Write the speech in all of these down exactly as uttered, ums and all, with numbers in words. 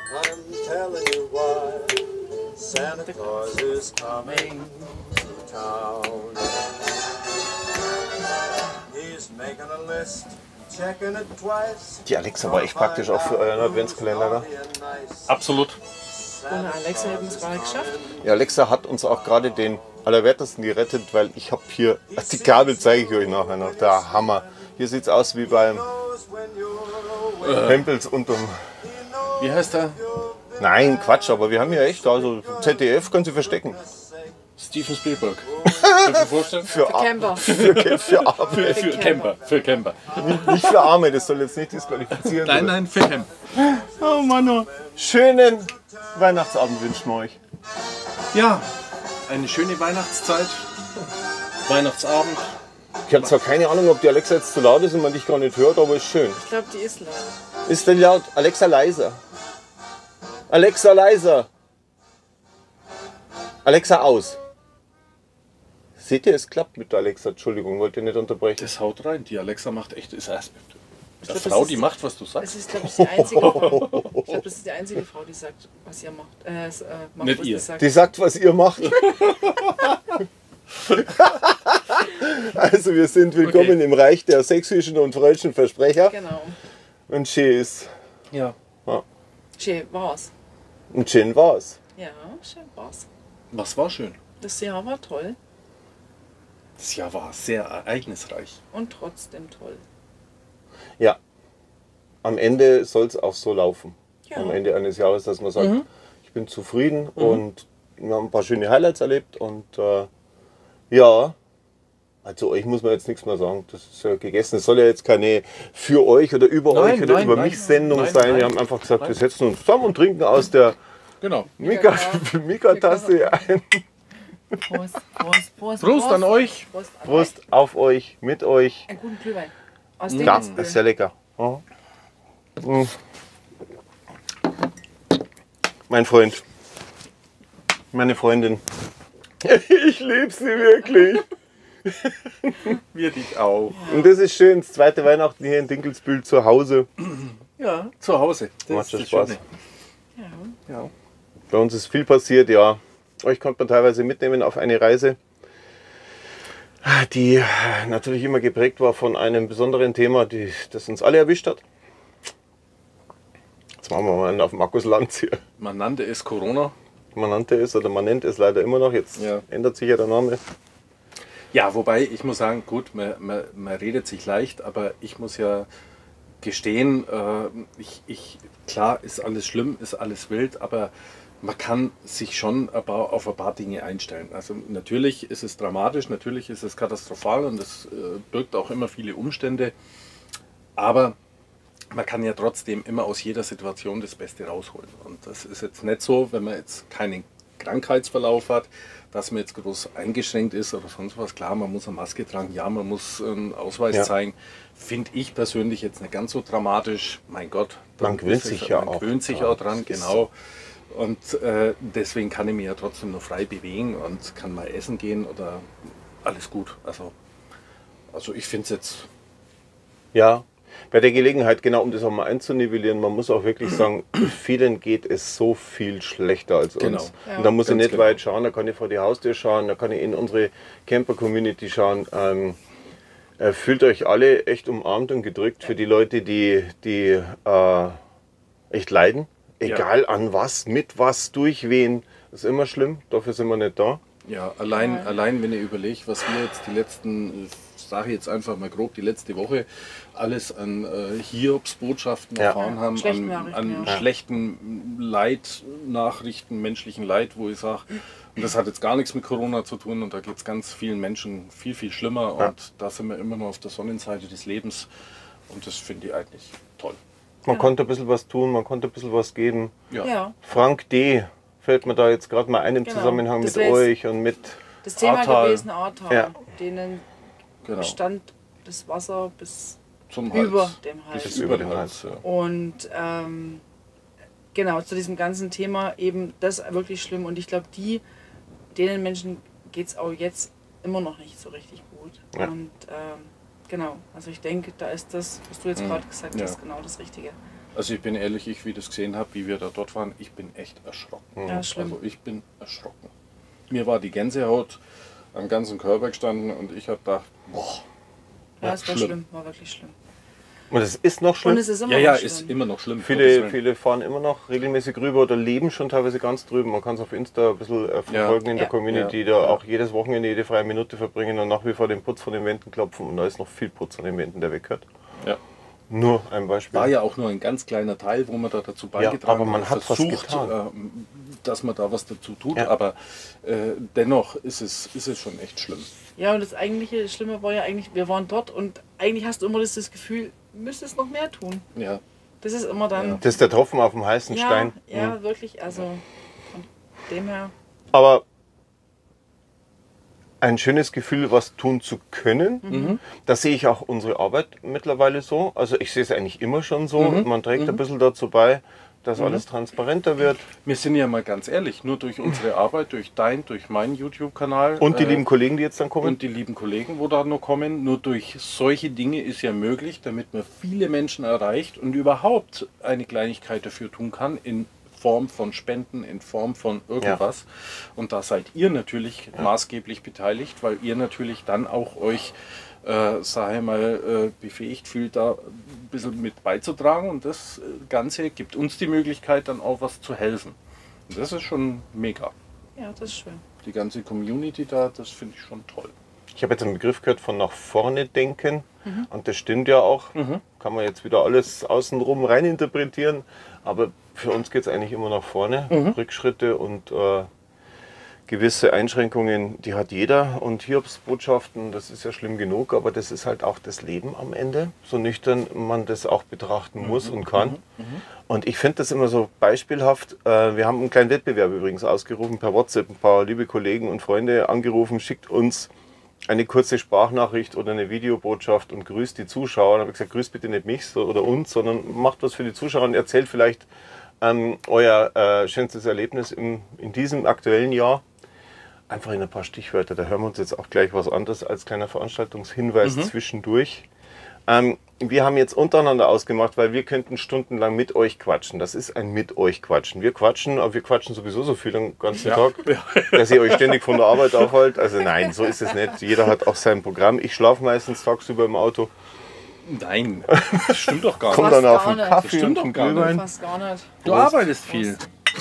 I'm telling you why. Santa Claus is coming to town. He's making a list, checking it twice. Die Alexa war echt praktisch auch für euren Adventskalender, da. Absolut. Ohne Alexa hätten wir es gar nicht geschafft. Ja, Alexa hat uns auch gerade den Allerwertesten gerettet, weil ich habe hier, die Kabel zeige ich euch nachher noch, der Hammer. Hier sieht es aus wie beim äh. Hempels unterm... Wie heißt der? Nein, Quatsch, aber wir haben hier echt, also Z D F können Sie verstecken. Steven Spielberg. Kannst du dir vorstellen? Für, Für Camper. Für, für Arme. Für, für Camper. Für Camper. Nicht, nicht für Arme, das soll jetzt nicht disqualifizieren. Nein, nein, für Camper. Oh Mann, oh. Schönen Weihnachtsabend wünschen wir euch. Ja, eine schöne Weihnachtszeit. Weihnachtsabend. Ich habe zwar keine Ahnung, ob die Alexa jetzt zu laut ist und man dich gar nicht hört, aber ist schön. Ich glaube, die ist laut. Ist denn laut? Alexa leiser. Alexa leiser. Alexa aus. Seht ihr, es klappt mit der Alexa. Entschuldigung, wollt ihr nicht unterbrechen. Das haut rein. Die Alexa macht echt das erste. Ich Die glaub, Frau, das die ist- macht, was du Das sagst. ist, glaube ich, die einzige Frau. Ich glaube, das ist die einzige Frau, die sagt, was ihr macht. Äh, es, äh, macht Nicht was ihr. sie sagt. Die sagt, was ihr macht. Also wir sind willkommen Okay. im Reich der sächsischen und freudschen Versprecher. Genau. Und schön ist. Ja. Schön war's. Und schön war's. Ja, schön war's. Was war schön? Das Jahr war toll Das Jahr war sehr ereignisreich. und trotzdem toll. Ja. Am Ende soll es auch so laufen. Ja. Am Ende eines Jahres, dass man sagt, ich bin zufrieden und wir haben ein paar schöne Highlights erlebt und äh, ja, also euch muss man jetzt nichts mehr sagen. Das ist ja gegessen. Es soll ja jetzt keine für euch oder über Nein, euch oder nein, über nein, mich Sendung nein, sein. nein. Wir haben einfach gesagt, Nein. wir setzen uns zusammen und trinken aus der Genau. Mika- Ja, Mika-Tasse ein. Prost, Prost, Prost. Prost an euch. Prost an Prost auf euch, mit euch. euch. Einen guten Glühwein. Aus Ja, Dinkelsbühl. ist sehr lecker. Ja. Mm. Mein Freund. Meine Freundin. Ich liebe sie wirklich. Wir dich auch. Und das ist schön, das zweite Weihnachten hier in Dinkelsbühl zu Hause. Ja, zu Hause. Das Macht ist schon das Spaß. Schöne. Ja. Ja. Bei uns ist viel passiert, ja. Euch konnte man teilweise mitnehmen auf eine Reise, die natürlich immer geprägt war von einem besonderen Thema, die, das uns alle erwischt hat. Jetzt machen wir mal einen auf Markus Lanz hier. Man nannte es Corona. Man nannte es oder man nennt es leider immer noch. Jetzt Ja. ändert sich ja der Name. Ja, wobei ich muss sagen, gut, man, man, man redet sich leicht, aber ich muss ja gestehen, äh, ich, ich, klar ist alles schlimm, ist alles wild, aber man kann sich schon ein paar- auf ein paar Dinge einstellen. Also natürlich ist es dramatisch, natürlich ist es katastrophal und es äh, birgt auch immer viele Umstände, aber man kann ja trotzdem immer aus jeder Situation das Beste rausholen. Und das ist jetzt nicht so, wenn man jetzt keinen Krankheitsverlauf hat, dass man jetzt groß eingeschränkt ist oder sonst was. Klar, man muss eine Maske tragen, ja, man muss einen Ausweis Ja. zeigen. Finde ich persönlich jetzt nicht ganz so dramatisch. Mein Gott. Man dann gewöhnt ist es- sich ja man auch gewöhnt sich dran. auch dran, Das ist genau. Und äh, deswegen kann ich mich ja trotzdem noch frei bewegen und kann mal essen gehen oder alles gut. Also, also ich finde es jetzt, Ja, bei der Gelegenheit, genau um das auch mal einzunivellieren, man muss auch wirklich sagen, vielen geht es so viel schlechter als uns. Genau. Ja. Und da muss ich Ganz nicht genau. weit schauen, da kann ich vor die Haustür schauen, da kann ich in unsere Camper-Community schauen. Ähm, äh, fühlt euch alle echt umarmt und gedrückt für die Leute, die, die äh, echt leiden. Egal an was, mit was, durch wen. Das ist immer schlimm, dafür sind wir nicht da. ja, allein, Ja. allein wenn ich überlege, was wir jetzt die letzten, sage ich jetzt einfach mal grob, die letzte Woche alles an äh, Hiobsbotschaften Ja. erfahren haben, Schlechten an, Nachrichten, an ja. schlechten Leid-Nachrichten, menschlichen Leid, wo ich sage, und das hat jetzt gar nichts mit Corona zu tun und da geht es ganz vielen Menschen viel, viel schlimmer Ja. und da sind wir immer noch auf der Sonnenseite des Lebens und das finde ich eigentlich toll. Man konnte ein bisschen was tun, man konnte ein bisschen was geben. Ja. Frank D. fällt mir da jetzt gerade mal ein im Genau. Zusammenhang Das mit wär euch und mit. Das Thema Ahrtal. gewesen, Ahrtal, Ja. denen Genau. stand das Wasser bis Zum über Hals. dem Hals. Bis über dem Hals. Ja. Und ähm, genau, zu diesem ganzen Thema eben das wirklich schlimm. Und ich glaube, die, denen Menschen geht es auch jetzt immer noch nicht so richtig gut. Ja. Und ähm, genau, also ich denke, da ist das, was du jetzt gerade gesagt Ja. hast, genau das Richtige. Also ich bin ehrlich, ich wie das gesehen habe, wie wir da dort waren, ich bin echt erschrocken. Ja, schlimm. Also ich bin erschrocken. Mir war die Gänsehaut am ganzen Körper gestanden und ich habe gedacht, boah. Ja, es war schlimm. schlimm, war wirklich schlimm. Und es ist noch schlimm. Und es ist immer Ja, ja, noch schlimm. ist immer noch schlimm. Gottes Viele, Willen. viele fahren immer noch regelmäßig rüber oder leben schon teilweise ganz drüben. Man kann es auf Insta ein bisschen äh, verfolgen Ja. in der Ja. Community, Ja. da Ja. auch jedes Wochenende, jede freie Minute verbringen und nach wie vor den Putz von den Wänden klopfen. Und da ist noch viel Putz an den Wänden, der weggehört. Ja. Nur ein Beispiel. War ja auch nur ein ganz kleiner Teil, wo man da dazu beigetragen aber man hat was versucht, getan. ähm, dass man da was dazu tut. Ja. Aber äh, dennoch ist es, ist es schon echt schlimm. Ja, und das eigentliche Schlimme war ja eigentlich, wir waren dort und eigentlich hast du immer das, das Gefühl, du müsstest noch mehr tun. Ja. Das ist immer dann. Ja. Das ist der Tropfen auf dem heißen Ja, Stein. ja, Mhm. wirklich. Also von dem her. Aber ein schönes Gefühl, was tun zu können. Mhm. Das sehe ich auch unsere Arbeit mittlerweile so. Also ich sehe es eigentlich immer schon so. Mhm. Man trägt Mhm. ein bisschen dazu bei, dass alles transparenter wird. Wir sind ja mal ganz ehrlich, nur durch unsere Arbeit, durch dein, durch meinen YouTube-Kanal Und die äh, lieben Kollegen, die jetzt dann kommen. und die lieben Kollegen, wo da noch kommen, nur durch solche Dinge ist ja möglich, damit man viele Menschen erreicht und überhaupt eine Kleinigkeit dafür tun kann, in Form von Spenden, in Form von irgendwas. Und da seid ihr natürlich maßgeblich beteiligt, weil ihr natürlich dann auch euch, äh, sage ich mal, äh, befähigt fühlt, da ein bisschen mit beizutragen. Und das Ganze gibt uns die Möglichkeit, dann auch was zu helfen. Und das ist schon mega. Ja, das ist schön. Die ganze Community da, das finde ich schon toll. Ich habe jetzt einen Begriff gehört von nach vorne denken. Und das stimmt ja auch. Kann man jetzt wieder alles außenrum reininterpretieren. Aber für uns geht es eigentlich immer nach vorne. Rückschritte und äh, gewisse Einschränkungen, die hat jeder. Und Hiobsbotschaften, das ist ja schlimm genug. Aber das ist halt auch das Leben am Ende. So nüchtern man das auch betrachten muss und kann. Und ich finde das immer so beispielhaft. Äh, wir haben einen kleinen Wettbewerb übrigens ausgerufen per WhatsApp. Ein paar liebe Kollegen und Freunde angerufen, schickt uns eine kurze Sprachnachricht oder eine Videobotschaft und grüßt die Zuschauer. Dann habe ich gesagt, grüßt bitte nicht mich so, oder uns, sondern macht was für die Zuschauer und erzählt vielleicht ähm, euer äh, schönstes Erlebnis im, in diesem aktuellen Jahr. Einfach in ein paar Stichwörter. Da hören wir uns jetzt auch gleich was anderes als kleiner Veranstaltungshinweis zwischendurch. Ähm, wir haben jetzt untereinander ausgemacht, weil wir könnten stundenlang mit euch quatschen. Das ist ein mit euch quatschen. Wir quatschen, aber wir quatschen sowieso so viel den ganzen Ja. Tag, dass ihr euch ständig von der Arbeit aufhaltet. Also nein, so ist es nicht. Jeder hat auch sein Programm. Ich schlafe meistens tagsüber im Auto, Nein, das stimmt doch gar komme nicht. Fast dann auf gar einen nicht. Kaffee Das stimmt und einen doch gar nicht. Glühwein. Fast gar nicht. Du arbeitest viel.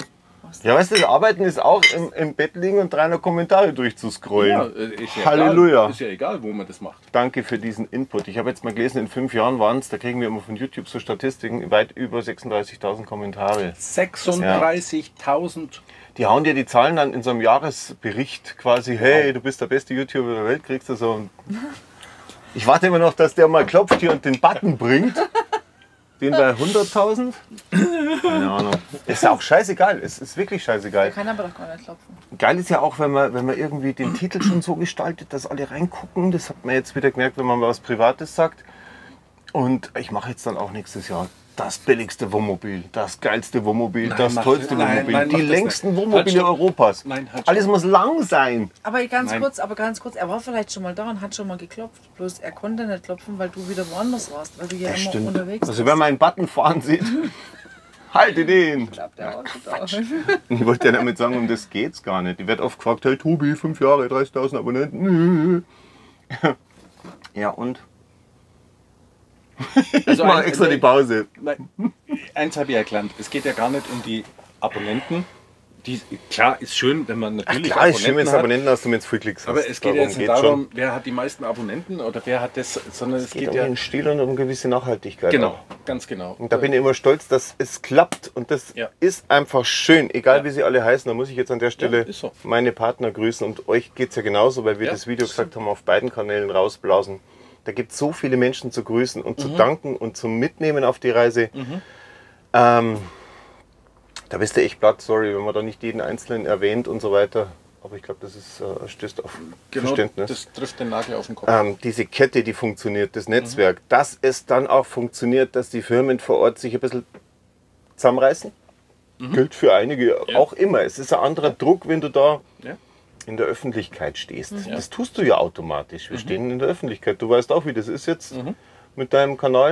Ja, weißt du, das Arbeiten ist auch im, im Bett liegen und dreihundert Kommentare durchzuscrollen. Ja, äh, ist ja Halleluja. Egal. Ist ja egal, wo man das macht. Danke für diesen Input. Ich habe jetzt mal gelesen, in fünf Jahren waren es, da kriegen wir immer von YouTube so Statistiken, weit über sechsunddreißigtausend Kommentare. sechsunddreißigtausend. Die hauen dir die Zahlen dann in so einem Jahresbericht quasi, hey, du bist der beste YouTuber der Welt, kriegst du so ein... Ich warte immer noch, dass der mal klopft hier und den Button bringt. Den bei hunderttausend? Keine Ahnung. Ist ja auch scheißegal, es ist wirklich Der scheißegal. kann aber doch gar nicht klopfen. Geil ist ja auch, wenn man, wenn man irgendwie den Titel schon so gestaltet, dass alle reingucken. Das hat man jetzt wieder gemerkt, wenn man mal was Privates sagt. Und ich mache jetzt dann auch nächstes Jahr das billigste Wohnmobil, das geilste Wohnmobil, Nein, das mach- tollste nein, Wohnmobil, nein, mach die das längsten nicht. Halt, Wohnmobile stopp. Europas. Nein, halt, Alles stopp. muss lang sein. Aber ganz Nein. kurz, aber ganz kurz, er war vielleicht schon mal da und hat schon mal geklopft. Bloß er konnte nicht klopfen, weil du wieder woanders warst, weil du ja Das immer stimmt. unterwegs Also wenn man einen Button fahren sieht, halte den. klappt. Der auch total. Ich wollte ja damit sagen, um das geht's gar nicht. Die wird oft gefragt, hey Tobi, fünf Jahre, dreißigtausend Abonnenten. Ja und? Ich mache ein- extra die Pause. Nein, eins habe ich erkannt. Es geht ja gar nicht um die Abonnenten. Die, klar, ist schön, wenn man natürlich Klar, ist schön, wenn du hat. Abonnenten hast und jetzt viel Klicks hast. Aber es geht Darum jetzt nicht geht's darum, schon. wer hat die meisten Abonnenten oder wer hat das, sondern es Es geht geht um ja. den Stil und um gewisse Nachhaltigkeit. Genau, auch. ganz genau. Und da bin ich immer stolz, dass es klappt. Und das Ja. ist einfach schön. Egal Ja. wie sie alle heißen, da muss ich jetzt an der Stelle ist so. meine Partner grüßen. Und euch geht es ja genauso, weil wir Ja. das Video gesagt haben, auf beiden Kanälen rausblasen. Da gibt es so viele Menschen zu grüßen und zu danken und zum Mitnehmen auf die Reise. Ähm, da bist du echt platt, sorry, wenn man da nicht jeden Einzelnen erwähnt und so weiter. Aber ich glaube, das ist, äh, stößt auf Genau, Verständnis. das trifft den Nagel auf den Kopf. Ähm, diese Kette, die funktioniert, das Netzwerk, dass es dann auch funktioniert, dass die Firmen vor Ort sich ein bisschen zusammenreißen, gilt für einige Ja. auch immer. Es ist ein anderer Druck, wenn du da Ja. in der Öffentlichkeit stehst. Das tust du ja automatisch. Wir stehen in der Öffentlichkeit. Du weißt auch, wie das ist jetzt mit deinem Kanal.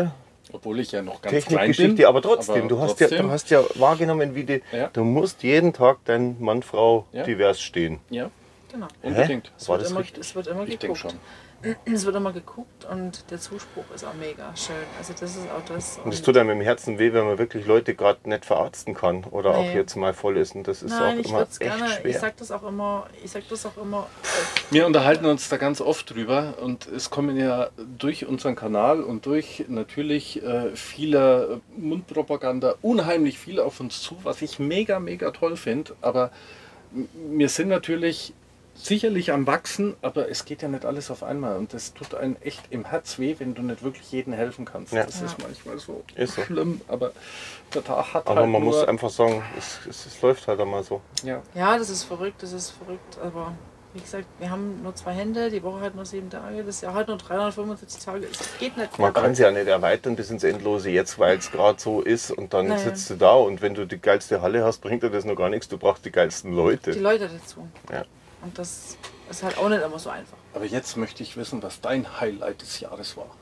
Obwohl ich ja noch ganz klein bin. Technikgeschichte, aber trotzdem, aber du, hast ja, trotzdem. du hast ja wahrgenommen, wie die, Ja. du musst jeden Tag dein Mann, Frau Ja. divers stehen. Ja, Genau. unbedingt. Es War wird, das immer, richtig? es wird immer Ich denke geguckt. schon. Es wird immer geguckt und der Zuspruch ist auch mega schön. Also das ist auch das. Und es tut einem im Herzen weh, wenn man wirklich Leute gerade nicht verarzten kann oder auch Nee. jetzt mal voll ist. Und das ist Nein, auch ich immer würde echt es gerne. Ich schwer. sag das auch immer. Ich sag das auch immer. Wir unterhalten uns da ganz oft drüber und es kommen ja durch unseren Kanal und durch natürlich äh, vieler Mundpropaganda unheimlich viel auf uns zu, was ich mega, mega toll finde. Aber m- wir sind natürlich sicherlich am Wachsen, aber es geht ja nicht alles auf einmal und das tut einem echt im Herz weh, wenn du nicht wirklich jedem helfen kannst. Ja. Das ist manchmal so Ist so. schlimm, aber der Tag hat Aber halt man nur, muss einfach sagen, es, es, es läuft halt einmal so. ja. Ja, das ist verrückt. Das ist verrückt. Aber wie gesagt, wir haben nur zwei Hände. Die Woche hat nur sieben Tage. Das Jahr hat nur dreihundertfünfundsiebzig Tage. Es geht nicht. Man kann es ja nicht erweitern bis ins Endlose jetzt, weil es gerade so ist und dann Nein. sitzt du da und wenn du die geilste Halle hast, bringt dir das noch gar nichts. Du brauchst die geilsten Leute. Die Leute dazu. Ja. Und das ist halt auch nicht immer so einfach. Aber jetzt möchte ich wissen, was dein Highlight des Jahres war.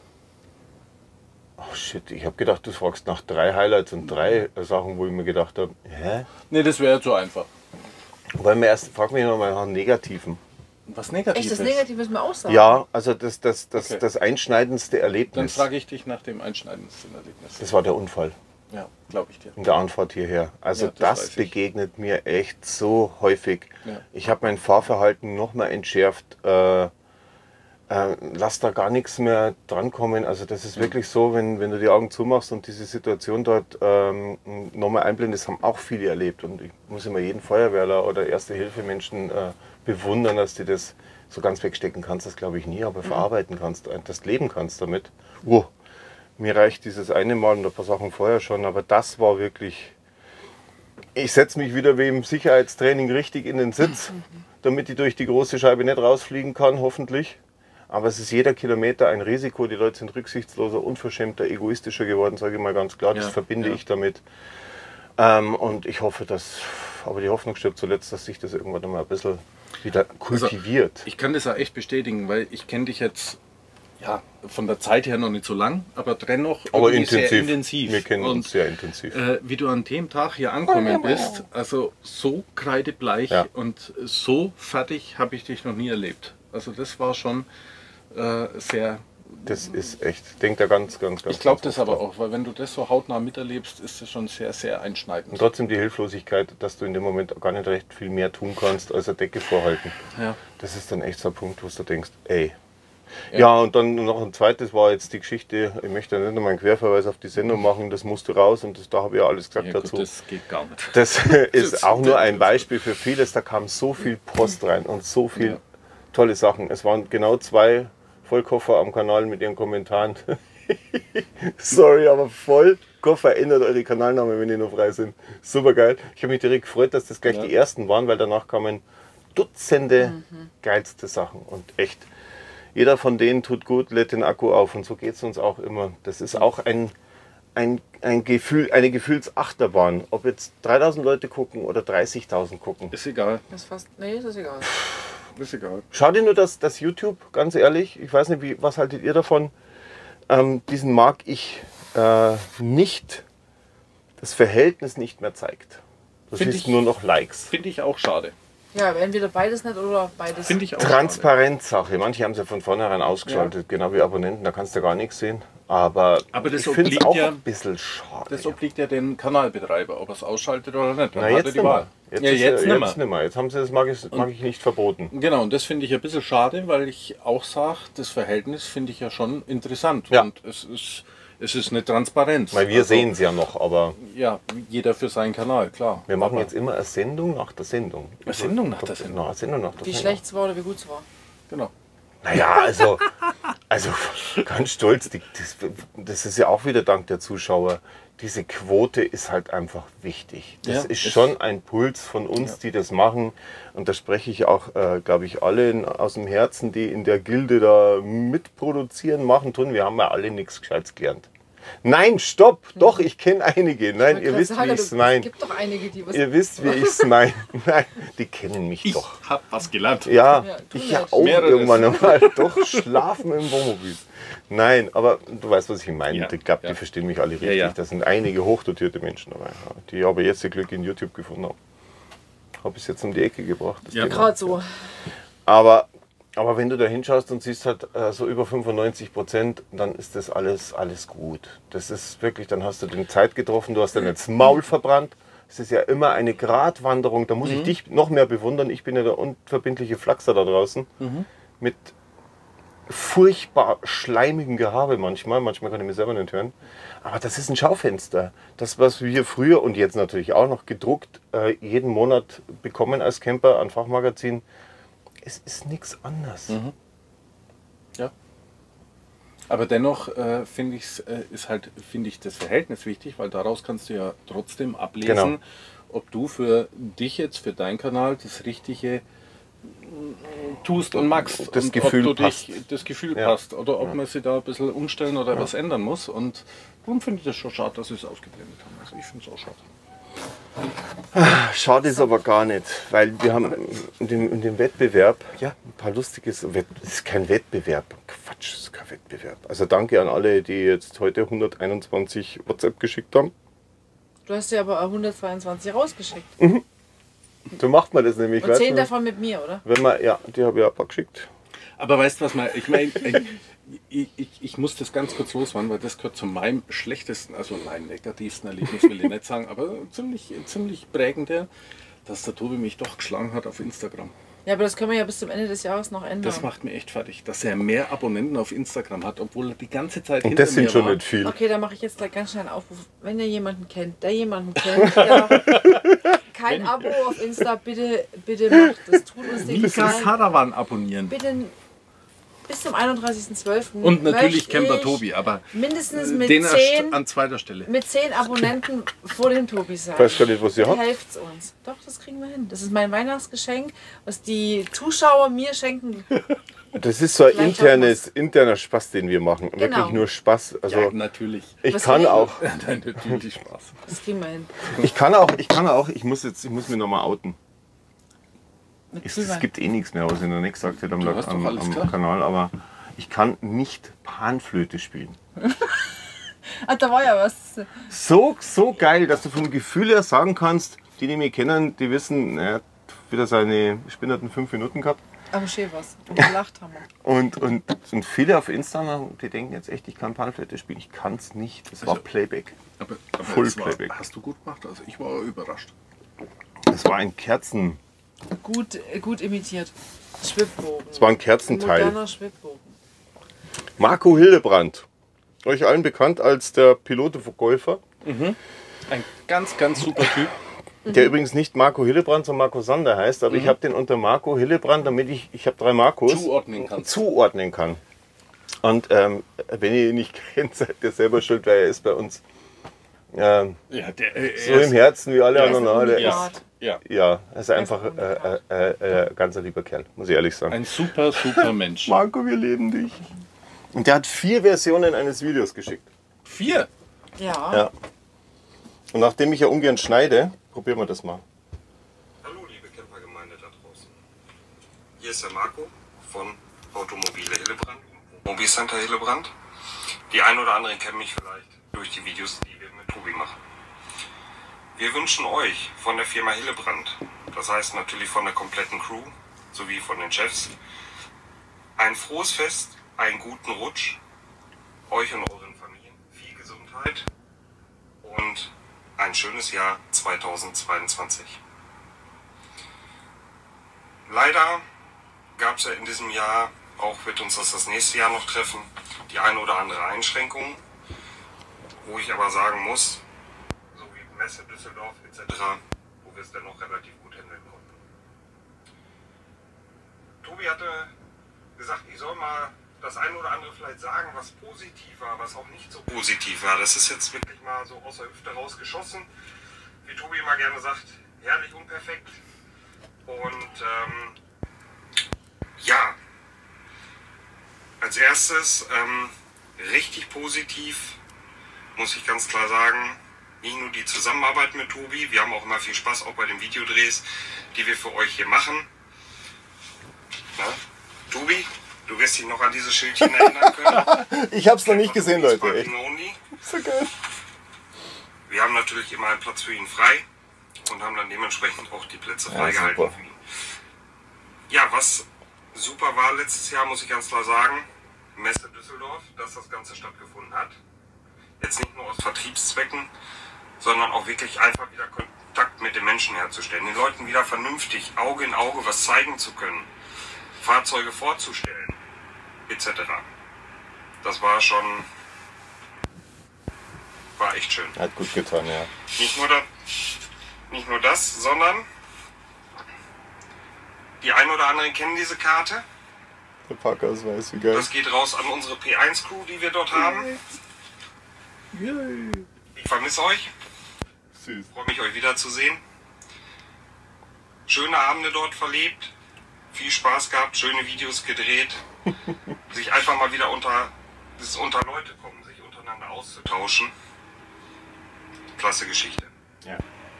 Oh shit, ich habe gedacht, du fragst nach drei Highlights und drei Sachen, wo ich mir gedacht habe, hä? Ne, das wäre zu einfach. Weil mir erst, frag mich nochmal nach Negativen. Was Negatives. Echt, das Negative müssen wir auch sagen. Ja, also das, das, das, Okay. das einschneidendste Dann Erlebnis, frage ich dich nach dem einschneidendsten Erlebnis. das war der Unfall Ja, glaube ich dir. in der Anfahrt hierher. Also Ja, das das, weiß ich. begegnet mir echt so häufig. Ja. Ich habe mein Fahrverhalten nochmal entschärft. Äh, äh, lass da gar nichts mehr drankommen. Also das ist wirklich so, wenn, wenn du die Augen zumachst und diese Situation dort ähm, nochmal einblendest, haben auch viele erlebt. Und ich muss immer jeden Feuerwehrler oder Erste-Hilfe-Menschen äh, bewundern, dass die das so ganz wegstecken kannst, das glaube ich nie, aber verarbeiten kannst, äh, das leben kannst damit. Uh, mir reicht dieses eine Mal und ein paar Sachen vorher schon, aber das war wirklich... Ich setze mich wieder wie im Sicherheitstraining richtig in den Sitz, damit ich durch die große Scheibe nicht rausfliegen kann, hoffentlich. Aber es ist jeder Kilometer ein Risiko. Die Leute sind rücksichtsloser, unverschämter, egoistischer geworden, sage ich mal ganz klar. Das Ja, verbinde ja. ich damit. Ähm, und ich hoffe, dass, aber die Hoffnung stirbt zuletzt, dass sich das irgendwann mal ein bisschen wieder kultiviert. Ich kann das auch echt bestätigen, weil ich kenne dich jetzt ja, von der Zeit her noch nicht so lang, aber dennoch aber irgendwie intensiv. sehr intensiv. Wir kennen Und, uns sehr intensiv. Äh, wie du an dem Tag hier angekommen bist, also so kreidebleich Ja. und so fertig habe ich dich noch nie erlebt. Also das war schon äh, sehr... Das ist echt, denkt da ganz, ganz, ganz. Ich glaube ganz das aber drauf. auch, weil wenn du das so hautnah miterlebst, ist das schon sehr, sehr einschneidend. Und trotzdem die Hilflosigkeit, dass du in dem Moment gar nicht recht viel mehr tun kannst, als eine Decke vorhalten. Ja. Das ist dann echt so ein Punkt, wo du denkst, ey. Ja. Ja. und dann noch ein zweites war jetzt die Geschichte, ich möchte nicht nochmal einen Querverweis auf die Sendung machen, das musste raus und das, da habe ich ja alles gesagt Ja, gut, dazu. das geht gar nicht. Das ist auch nur ein Beispiel für vieles, da kam so viel Post rein und so viel Ja. tolle Sachen. Es waren genau zwei Vollkoffer am Kanal mit ihren Kommentaren. Sorry, aber Vollkoffer, ändert eure Kanalnamen, wenn die noch frei sind. Super geil. Ich habe mich direkt gefreut, dass das gleich Ja. die ersten waren, weil danach kamen Dutzende geilste Sachen und echt. Jeder von denen tut gut, lädt den Akku auf und so geht es uns auch immer. Das ist auch ein, ein, ein Gefühl, eine Gefühlsachterbahn. Ob jetzt dreitausend Leute gucken oder dreißigtausend gucken. Ist egal, Das ist fast. Nee, das ist egal. ist egal. Schau dir nur das, das YouTube, ganz ehrlich. Ich weiß nicht, wie, was haltet ihr davon? Ähm, diesen mag ich äh, nicht, das Verhältnis nicht mehr zeigt. Du Find siehst ich- nur noch Likes. Finde ich auch schade. Ja, entweder beides nicht oder beides. Finde ich auch Transparenzsache. Manche haben es ja von vornherein ausgeschaltet, genau wie Abonnenten, da kannst du gar nichts sehen. Aber, Aber das ich finde es obliegt auch ja- ein bisschen schade. Das obliegt ja den Kanalbetreiber, ob er es ausschaltet oder nicht. Dann Na, hat jetzt er die nimmer. Wahl. Jetzt, ja, ist jetzt ja, nimmer. jetzt nimmer. Jetzt haben sie das, mag ich, mag ich nicht verboten. Genau, und das finde ich ein bisschen schade, weil ich auch sage, das Verhältnis finde ich ja schon interessant. Ja. Und es ist, es ist eine Transparenz. Weil wir Also, sehen es ja noch, aber Ja, jeder für seinen Kanal, klar. wir machen Aber jetzt immer eine Sendung nach der Sendung. Eine Sendung nach der Sendung? Na, eine Sendung nach der Wie Sendung. schlecht es war oder wie gut es war. Genau. Naja, also, also ganz stolz, die, das, das ist ja auch wieder dank der Zuschauer. Diese Quote ist halt einfach wichtig. Das Ja, ist ist- schon ein Puls von uns, Ja. die das machen. Und da spreche ich auch, äh, glaube ich, alle in, aus dem Herzen, die in der Gilde da mitproduzieren, machen, tun. Wir haben ja alle nichts Gescheites gelernt. Nein, stopp! Doch, ich kenne einige. Nein, Ich ihr wollte wisst, gerade wie ich sagen, es du- meine. Es gibt doch einige, die was. Ihr wisst, wie ich es meine. Nein, die kennen mich Ich doch. hab was gelernt. Ja, Ja, du ich ja nicht. auch Mehreres. irgendwann einmal. Doch, schlafen im Wohnmobil. Nein, aber du weißt, was ich meine. Ja, Ich glaube, ja. die verstehen mich alle richtig. ja. Da sind einige hochdotierte Menschen dabei, die aber jetzt ihr Glück in YouTube gefunden haben. Habe ich es jetzt um die Ecke gebracht. das Ja. Thema. Gerade so. Aber, aber wenn du da hinschaust und siehst halt äh, so über fünfundneunzig Prozent, dann ist das alles, alles gut. Das ist wirklich, dann hast du den Zeit getroffen, du hast dann jetzt Maul verbrannt. Es ist ja immer eine Gratwanderung, da muss ich dich noch mehr bewundern. Ich bin ja der unverbindliche Flachser da draußen. Mit furchtbar schleimigem Gehabe manchmal. Manchmal kann ich mir selber nicht hören. Aber das ist ein Schaufenster. Das, was wir früher und jetzt natürlich auch noch gedruckt äh, jeden Monat bekommen als Camper an Fachmagazin, es ist nichts anderes. Ja. Aber dennoch äh, finde ich äh, ist halt finde ich das Verhältnis wichtig, weil daraus kannst du ja trotzdem ablesen, Genau. ob du für dich jetzt für deinen Kanal das Richtige tust und magst Das und Gefühl ob du dich, passt. das Gefühl Ja. passt oder ob man sich da ein bisschen umstellen oder was ändern muss. Und darum finde ich das schon schade, dass sie es ausgeblendet haben. Also ich finde es auch schade. Schade ist aber gar nicht, weil wir haben in dem, in dem Wettbewerb, ja, ein paar lustiges, Wett- das ist kein Wettbewerb, Quatsch, das ist kein Wettbewerb. Also danke an alle, die jetzt heute hunderteinundzwanzig WhatsApp geschickt haben. Du hast ja aber hundertzweiundzwanzig rausgeschickt. So macht man das nämlich, Und weißt zehn du? davon mit mir, oder? Wenn man, ja, die habe ich auch ein paar geschickt. Aber weißt du was mal, ich meine, ich, ich, ich muss das ganz kurz loswerden, weil das gehört zu meinem schlechtesten, also meinem negativsten Erlebnis, will ich nicht sagen, aber ziemlich, ziemlich prägende, dass der Tobi mich doch geschlagen hat auf Instagram. Ja, aber das können wir ja bis zum Ende des Jahres noch ändern. Das macht mir echt fertig, dass er mehr Abonnenten auf Instagram hat, obwohl er die ganze Zeit Und hinter das sind mir schon war. nicht viel. Okay, dann mache ich jetzt gleich ganz schnell einen Aufruf. Wenn ihr jemanden kennt, der jemanden kennt, der kein Abo auf Insta, bitte, bitte macht das. Tut uns den Lisa Gefallen. Caravan abonnieren. Bitte bis zum einunddreißigsten zwölften Und natürlich möchte Camper ich Tobi, aber mindestens mit den erst zehn, an zweiter Stelle. mit zehn Abonnenten vor dem Tobi sein. Ich weiß gar nicht, was ihr Bitte habt. helft's uns. Doch, das kriegen wir hin. Das ist mein Weihnachtsgeschenk, was die Zuschauer mir schenken. Das ist so ein Vielleicht internes, interner Spaß, den wir machen. Genau. Wirklich nur Spaß. Also Ja, natürlich. ich Was kann will? auch, Nein, natürlich Spaß. Das kriegen wir hin. ich kann auch, ich kann auch, ich muss jetzt, ich muss mich nochmal outen. Mit Es, es Glühwein. gibt eh nichts mehr, was ich noch nicht gesagt hätte am, Du hast doch am, alles am klar. Kanal, aber ich kann nicht Panflöte spielen. Ah, da war ja was. So, so geil, dass du vom Gefühl her sagen kannst, die, die mich kennen, die wissen, er hat wieder seine spinnerten fünf Minuten gehabt. Aber schön was. Und gelacht haben wir. Und, und, und viele auf Insta, die denken jetzt echt, ich kann Panflöte spielen. Ich kann es nicht. Das war Also- Playback. Aber, aber Full es war, Playback. hast du gut gemacht, also ich war überrascht. Das war ein Kerzen, Gut, äh, gut imitiert. Schwibbogen. das war ein Kerzenteil. Moderner Schwibbogen. Marco Hildebrandt, euch allen bekannt als der Piloteverkäufer, Ein ganz, ganz super Typ. der übrigens nicht Marco Hillebrand, sondern Marco Sander heißt, aber ich habe den unter Marco Hillebrand, damit ich, ich habe drei Marcos, Zuordnen kannst. zuordnen kann. Und ähm, wenn ihr ihn nicht kennt, seid ihr selber schuld, weil er ist bei uns ähm, Ja, der, äh, so er im Herzen wie alle Er ist anderen. ein Der Unikat. ist, ja, ja, er ist einfach ein äh, Unikat. äh, äh, ganz ein lieber Kerl, muss ich ehrlich sagen. ein super, super Mensch. Marco, wir lieben dich. Und der hat vier Versionen eines Videos geschickt. Vier. Ja. Ja. Und nachdem ich ja ungern schneide, probieren wir das mal. Hallo liebe Campergemeinde da draußen. Hier ist der Marco von Automobile Hillebrand, Mobilcenter Hillebrand. Die einen oder anderen kennen mich vielleicht durch die Videos, die wir mit Tobi machen. Wir wünschen euch von der Firma Hillebrand, das heißt natürlich von der kompletten Crew sowie von den Chefs, ein frohes Fest, einen guten Rutsch, euch und euren Familien viel Gesundheit und ein schönes Jahr zweitausendzweiundzwanzig. Leider gab es ja in diesem Jahr, auch wird uns das das nächste Jahr noch treffen, die eine oder andere Einschränkung, wo ich aber sagen muss, so wie Messe Düsseldorf et cetera, wo wir es dann noch relativ gut handeln konnten. Tobi hatte gesagt, ich soll mal das eine oder andere vielleicht sagen, was positiv war, was auch nicht so positiv war. Das ist jetzt wirklich mal so aus der Hüfte rausgeschossen. Wie Tobi immer gerne sagt, herrlich unperfekt. Und ähm, ja, als erstes ähm, richtig positiv muss ich ganz klar sagen, nicht nur die Zusammenarbeit mit Tobi, wir haben auch immer viel Spaß, auch bei den Videodrehs, die wir für euch hier machen. Na, Tobi, du wirst dich noch an dieses Schildchen erinnern können. Ich hab's noch nicht gesehen, Leute. Echt. Only. So geil. Wir haben natürlich immer einen Platz für ihn frei und haben dann dementsprechend auch die Plätze freigehalten super. für ihn. Ja, was super war letztes Jahr, muss ich ganz klar sagen, Messe Düsseldorf, dass das Ganze stattgefunden hat. Jetzt nicht nur aus Vertriebszwecken, sondern auch wirklich einfach wieder Kontakt mit den Menschen herzustellen, den Leuten wieder vernünftig Auge in Auge was zeigen zu können, Fahrzeuge vorzustellen, et cetera. Das war schon, war echt schön. Hat gut getan, ja. Nicht nur, da, nicht nur das, sondern die ein oder anderen kennen diese Karte. Der Parkausweis, wie geil. Das geht raus an unsere P eins Crew, die wir dort haben. Yay. Ich vermisse euch. Süß. Freue mich, euch wiederzusehen. Schöne Abende dort verlebt. Viel Spaß gehabt, schöne Videos gedreht. Sich einfach mal wieder unter, das unter Leute kommen, sich untereinander auszutauschen. Klasse Geschichte. Ja.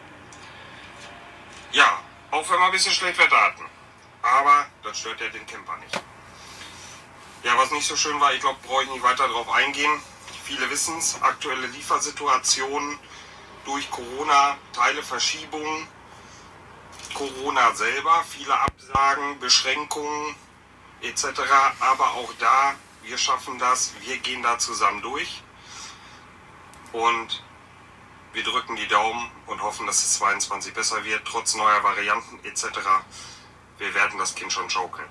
Ja, auch wenn wir ein bisschen Schlechtwetter hatten. Aber das stört ja den Camper nicht. Ja, was nicht so schön war, ich glaube, brauche ich nicht weiter darauf eingehen. Viele wissen es, aktuelle Liefersituationen durch Corona, Teileverschiebungen, Corona selber, viele Absagen, Beschränkungen et cetera. Aber auch da, wir schaffen das, wir gehen da zusammen durch. Und wir drücken die Daumen und hoffen, dass es zweiundzwanzig besser wird, trotz neuer Varianten et cetera. Wir werden das Kind schon schaukeln.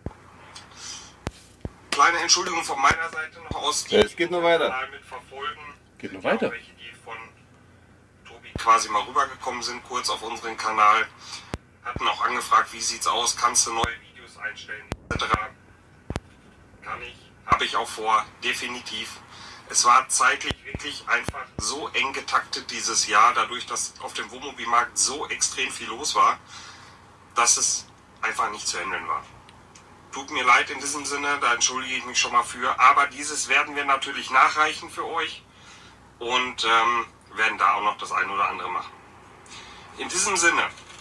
Kleine Entschuldigung von meiner Seite noch aus. Ja, es geht noch weiter. Mitverfolgen. Geht noch Sind ja auch weiter. Welche, die von Tobi quasi mal rübergekommen sind, kurz auf unseren Kanal. Hatten auch angefragt, wie sieht's aus, kannst du neue Videos einstellen, et cetera. Kann ich, habe ich auch vor, definitiv. Es war zeitlich wirklich einfach so eng getaktet dieses Jahr, dadurch, dass auf dem Wohnmobilmarkt so extrem viel los war, dass es einfach nicht zu handeln war. Tut mir leid in diesem Sinne, da entschuldige ich mich schon mal für, aber dieses werden wir natürlich nachreichen für euch und ähm, werden da auch noch das eine oder andere machen. In diesem Sinne,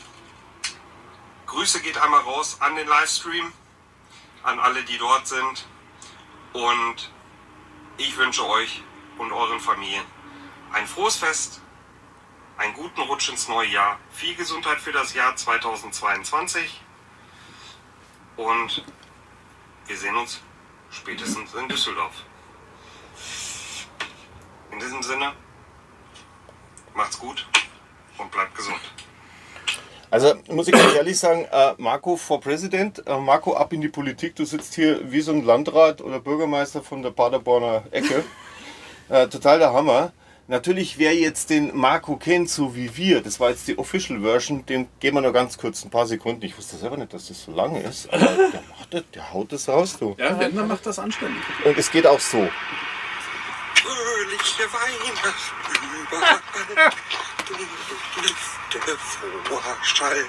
Grüße geht einmal raus an den Livestream, an alle, die dort sind und ich wünsche euch und euren Familien ein frohes Fest, einen guten Rutsch ins neue Jahr, viel Gesundheit für das Jahr zweitausendzweiundzwanzig und wir sehen uns spätestens in Düsseldorf. In diesem Sinne, macht's gut und bleibt gesund. Also muss ich ganz ehrlich sagen, äh, Marco for President, äh, Marco ab in die Politik, du sitzt hier wie so ein Landrat oder Bürgermeister von der Paderborner Ecke. Äh, total der Hammer. Natürlich, wer jetzt den Marco kennt, so wie wir, das war jetzt die Official Version, den geben wir nur ganz kurz ein paar Sekunden. Ich wusste selber nicht, dass das so lange ist, aber der macht das, der haut das raus, du. Ja, Wendler macht das anständig. Und es geht auch so. Fröhliche Weihnachten überall, Lüfte froher Schall.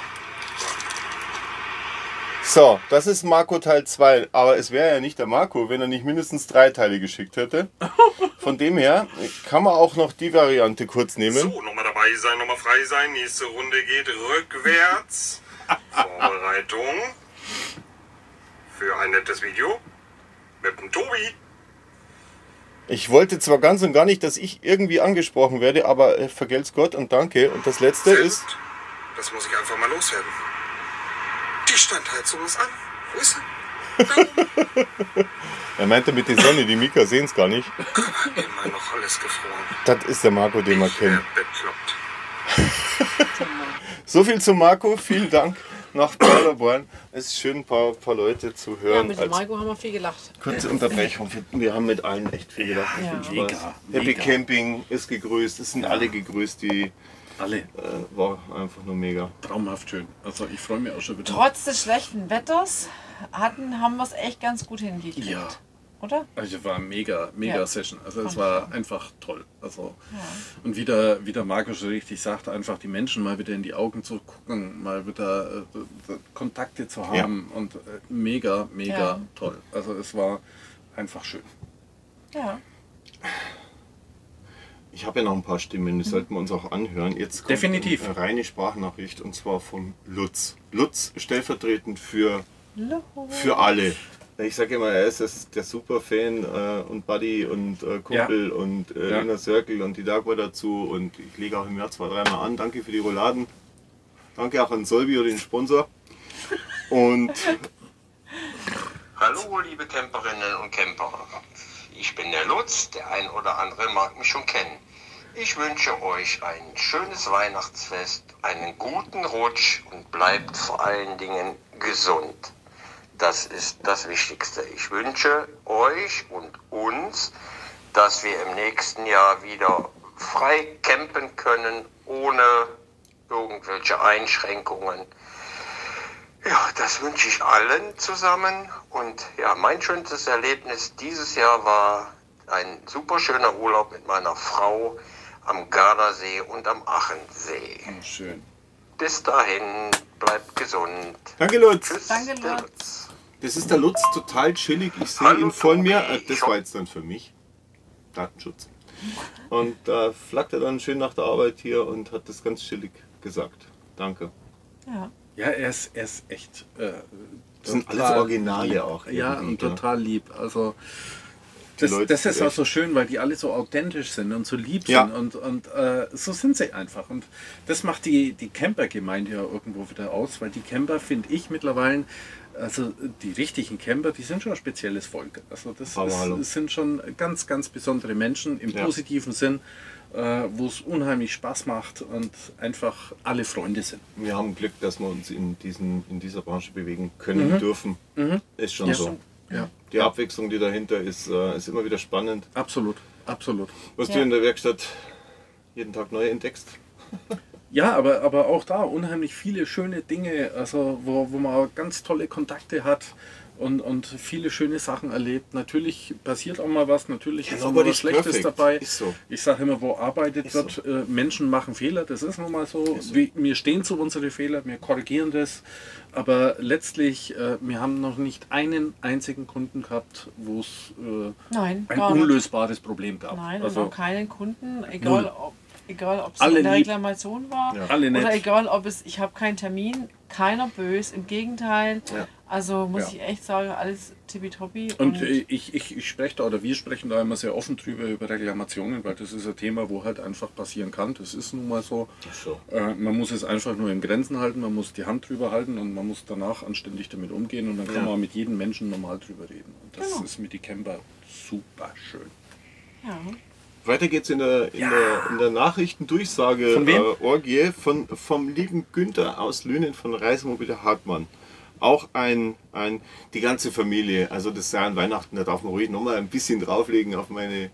So, das ist Marco Teil zwei, aber es wäre ja nicht der Marco, wenn er nicht mindestens drei Teile geschickt hätte. Von dem her kann man auch noch die Variante kurz nehmen. So, nochmal dabei sein, nochmal frei sein. Nächste Runde geht rückwärts. Vorbereitung für ein nettes Video mit dem Tobi. Ich wollte zwar ganz und gar nicht, dass ich irgendwie angesprochen werde, aber äh, vergelt's Gott und danke. Und das letzte Sehr ist... gut. Das muss ich einfach mal loswerden. Die Standheizung ist an. Wo ist sie? Er meinte mit der Sonne, die Mika sehen es gar nicht. Immer noch alles gefroren. Das ist der Marco, den wir Ich kennen. werd bekloppt. So viel zu Marco, vielen Dank nach Paderborn. Es ist schön, ein paar, paar Leute zu Ja, hören. mit dem Marco haben wir viel gelacht. Kurze Unterbrechung, wir haben mit allen echt viel gelacht. Ja. Viel Mega, Spaß. Happy mega. Camping ist gegrüßt, es sind alle gegrüßt, die Alle. äh, war einfach nur mega. Traumhaft schön. Also ich freue mich auch schon wieder. Trotz des schlechten Wetters hatten, haben wir es echt ganz gut hingekriegt. Ja. Oder? Also war mega, mega Ja. Session. Also es Fand war ich einfach toll. Also Ja. und wie der, wie der Marco schon richtig sagt, einfach die Menschen mal wieder in die Augen zu gucken, mal wieder äh, Kontakte zu haben und äh, mega, mega Ja. toll. Also es war einfach schön. Ja. Ich habe ja noch ein paar Stimmen, die sollten wir uns auch anhören. Jetzt kommt Definitiv. eine reine Sprachnachricht und zwar vom Lutz. Lutz stellvertretend für, für alle. Ich sage immer, er ist das, der Superfan äh, und Buddy und äh, Kumpel Ja. und äh, Ja. Inner Circle und die Dagmar dazu und ich lege auch im Jahr zwei, dreimal an. Danke für die Rouladen. Danke auch an Solvio, den Sponsor. Und Hallo liebe Camperinnen und Camper. Ich bin der Lutz, der ein oder andere mag mich schon kennen. Ich wünsche euch ein schönes Weihnachtsfest, einen guten Rutsch und bleibt vor allen Dingen gesund. Das ist das Wichtigste. Ich wünsche euch und uns, dass wir im nächsten Jahr wieder frei campen können, ohne irgendwelche Einschränkungen. Ja, das wünsche ich allen zusammen. Und ja, mein schönstes Erlebnis dieses Jahr war ein super schöner Urlaub mit meiner Frau am Gardasee und am Achensee. Oh, schön. Bis dahin, bleibt gesund. danke Lutz. Tschüss, Danke, der Lutz. Lutz. Das ist der Lutz, total chillig. Ich sehe Hallo, ihn vor Tobi. mir. Äh, Das war jetzt dann für mich. Datenschutz. Und da äh, flackt er dann schön nach der Arbeit hier und hat das ganz chillig gesagt. Danke. Ja. Ja, er ist, er ist echt. Äh, Das sind alles total Originale lieb. auch Ja, irgendwie, und gell? total lieb. Also. Die Das, Leute das ist sind auch so schön, weil die alle so authentisch sind und so lieb Ja. sind und, und äh, so sind sie einfach. Und das macht die, die Camper-Gemeinde ja irgendwo wieder aus, weil die Camper, finde ich mittlerweile, also die richtigen Camper, die sind schon ein spezielles Volk. Also das Aber hallo. ist, es sind schon ganz, ganz besondere Menschen im Ja. positiven Sinn, äh, wo es unheimlich Spaß macht und einfach alle Freunde sind. Wir haben Glück, dass wir uns in, diesen, in dieser Branche bewegen können dürfen. Ist schon Ja. so. Ja, Die Abwechslung, die dahinter ist, äh, ist immer wieder spannend. absolut, absolut. Was Ja. du in der Werkstatt jeden Tag neu entdeckst. Ja, aber, aber auch da unheimlich viele schöne Dinge, also wo, wo man ganz tolle Kontakte hat und, und viele schöne Sachen erlebt. Natürlich passiert auch mal was, natürlich Ja, ist auch mal was nobody's Schlechtes perfect. dabei. Ist so. Ich sage immer, wo arbeitet Ist wird, äh, Menschen machen Fehler, das ist nun mal so. Wir, wir stehen zu unseren Fehlern, wir korrigieren das. Aber letztlich, äh, wir haben noch nicht einen einzigen Kunden gehabt, wo es äh, Nein, ein gar nicht. unlösbares Problem gab. Nein, also, und auch keinen Kunden, egal Null. ob egal ob es Alle in der lieb. Reklamation war Ja. Alle nett. oder egal ob es, ich habe keinen Termin, keiner böse, im Gegenteil. Ja. Also muss Ja. ich echt sagen, alles tippitoppi. Und äh, ich, ich, ich spreche da, oder wir sprechen da immer sehr offen drüber, über Reklamationen, weil das ist ein Thema, wo halt einfach passieren kann. Das ist nun mal so. So. Äh, man muss es einfach nur in Grenzen halten, man muss die Hand drüber halten und man muss danach anständig damit umgehen und dann kann Ja. man mit jedem Menschen normal drüber reden. Und das Genau. ist mit die Camper super schön. Ja. Weiter geht's in der, in Ja. der, in der Nachrichtendurchsage Von wem? Äh, Orgie von, vom lieben Günther aus Lünen von Reisemobile Hartmann. Auch ein, ein, die ganze Familie, also das Jahr an Weihnachten, da darf man ruhig nochmal ein bisschen drauflegen auf meine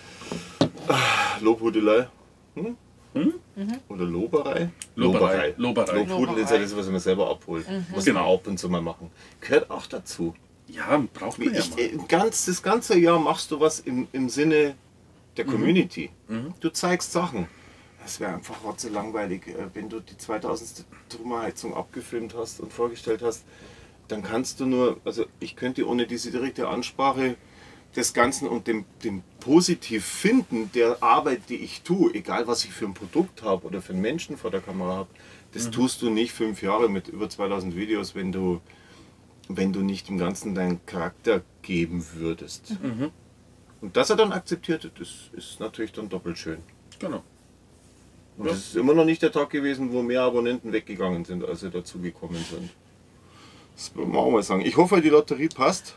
ah, Lobhudelei. Hm? Oder Loberei? Loberei. Loberei. Lobhudel ist ja das, was man selber abholt. Muss Genau. man ab und zu mal machen. Gehört auch dazu. Ja, braucht man ja Ich, mal. äh, ganz, das ganze Jahr machst du was im, im Sinne der Community. Du zeigst Sachen. Es wäre einfach rotze langweilig, äh, wenn du die zweitausendste Trümmerheizung abgefilmt hast und vorgestellt hast. Dann kannst du nur, also ich könnte ohne diese direkte Ansprache des Ganzen und dem, dem positiv Finden der Arbeit, die ich tue, egal was ich für ein Produkt habe oder für einen Menschen vor der Kamera habe, das tust du nicht fünf Jahre mit über zweitausend Videos, wenn du, wenn du nicht dem Ganzen deinen Charakter geben würdest. Und dass er dann akzeptiert hat, das ist natürlich dann doppelt schön. Genau. Und es ist immer noch nicht der Tag gewesen, wo mehr Abonnenten weggegangen sind, als sie dazugekommen sind. Das muss man auch mal sagen. Ich hoffe, die Lotterie passt.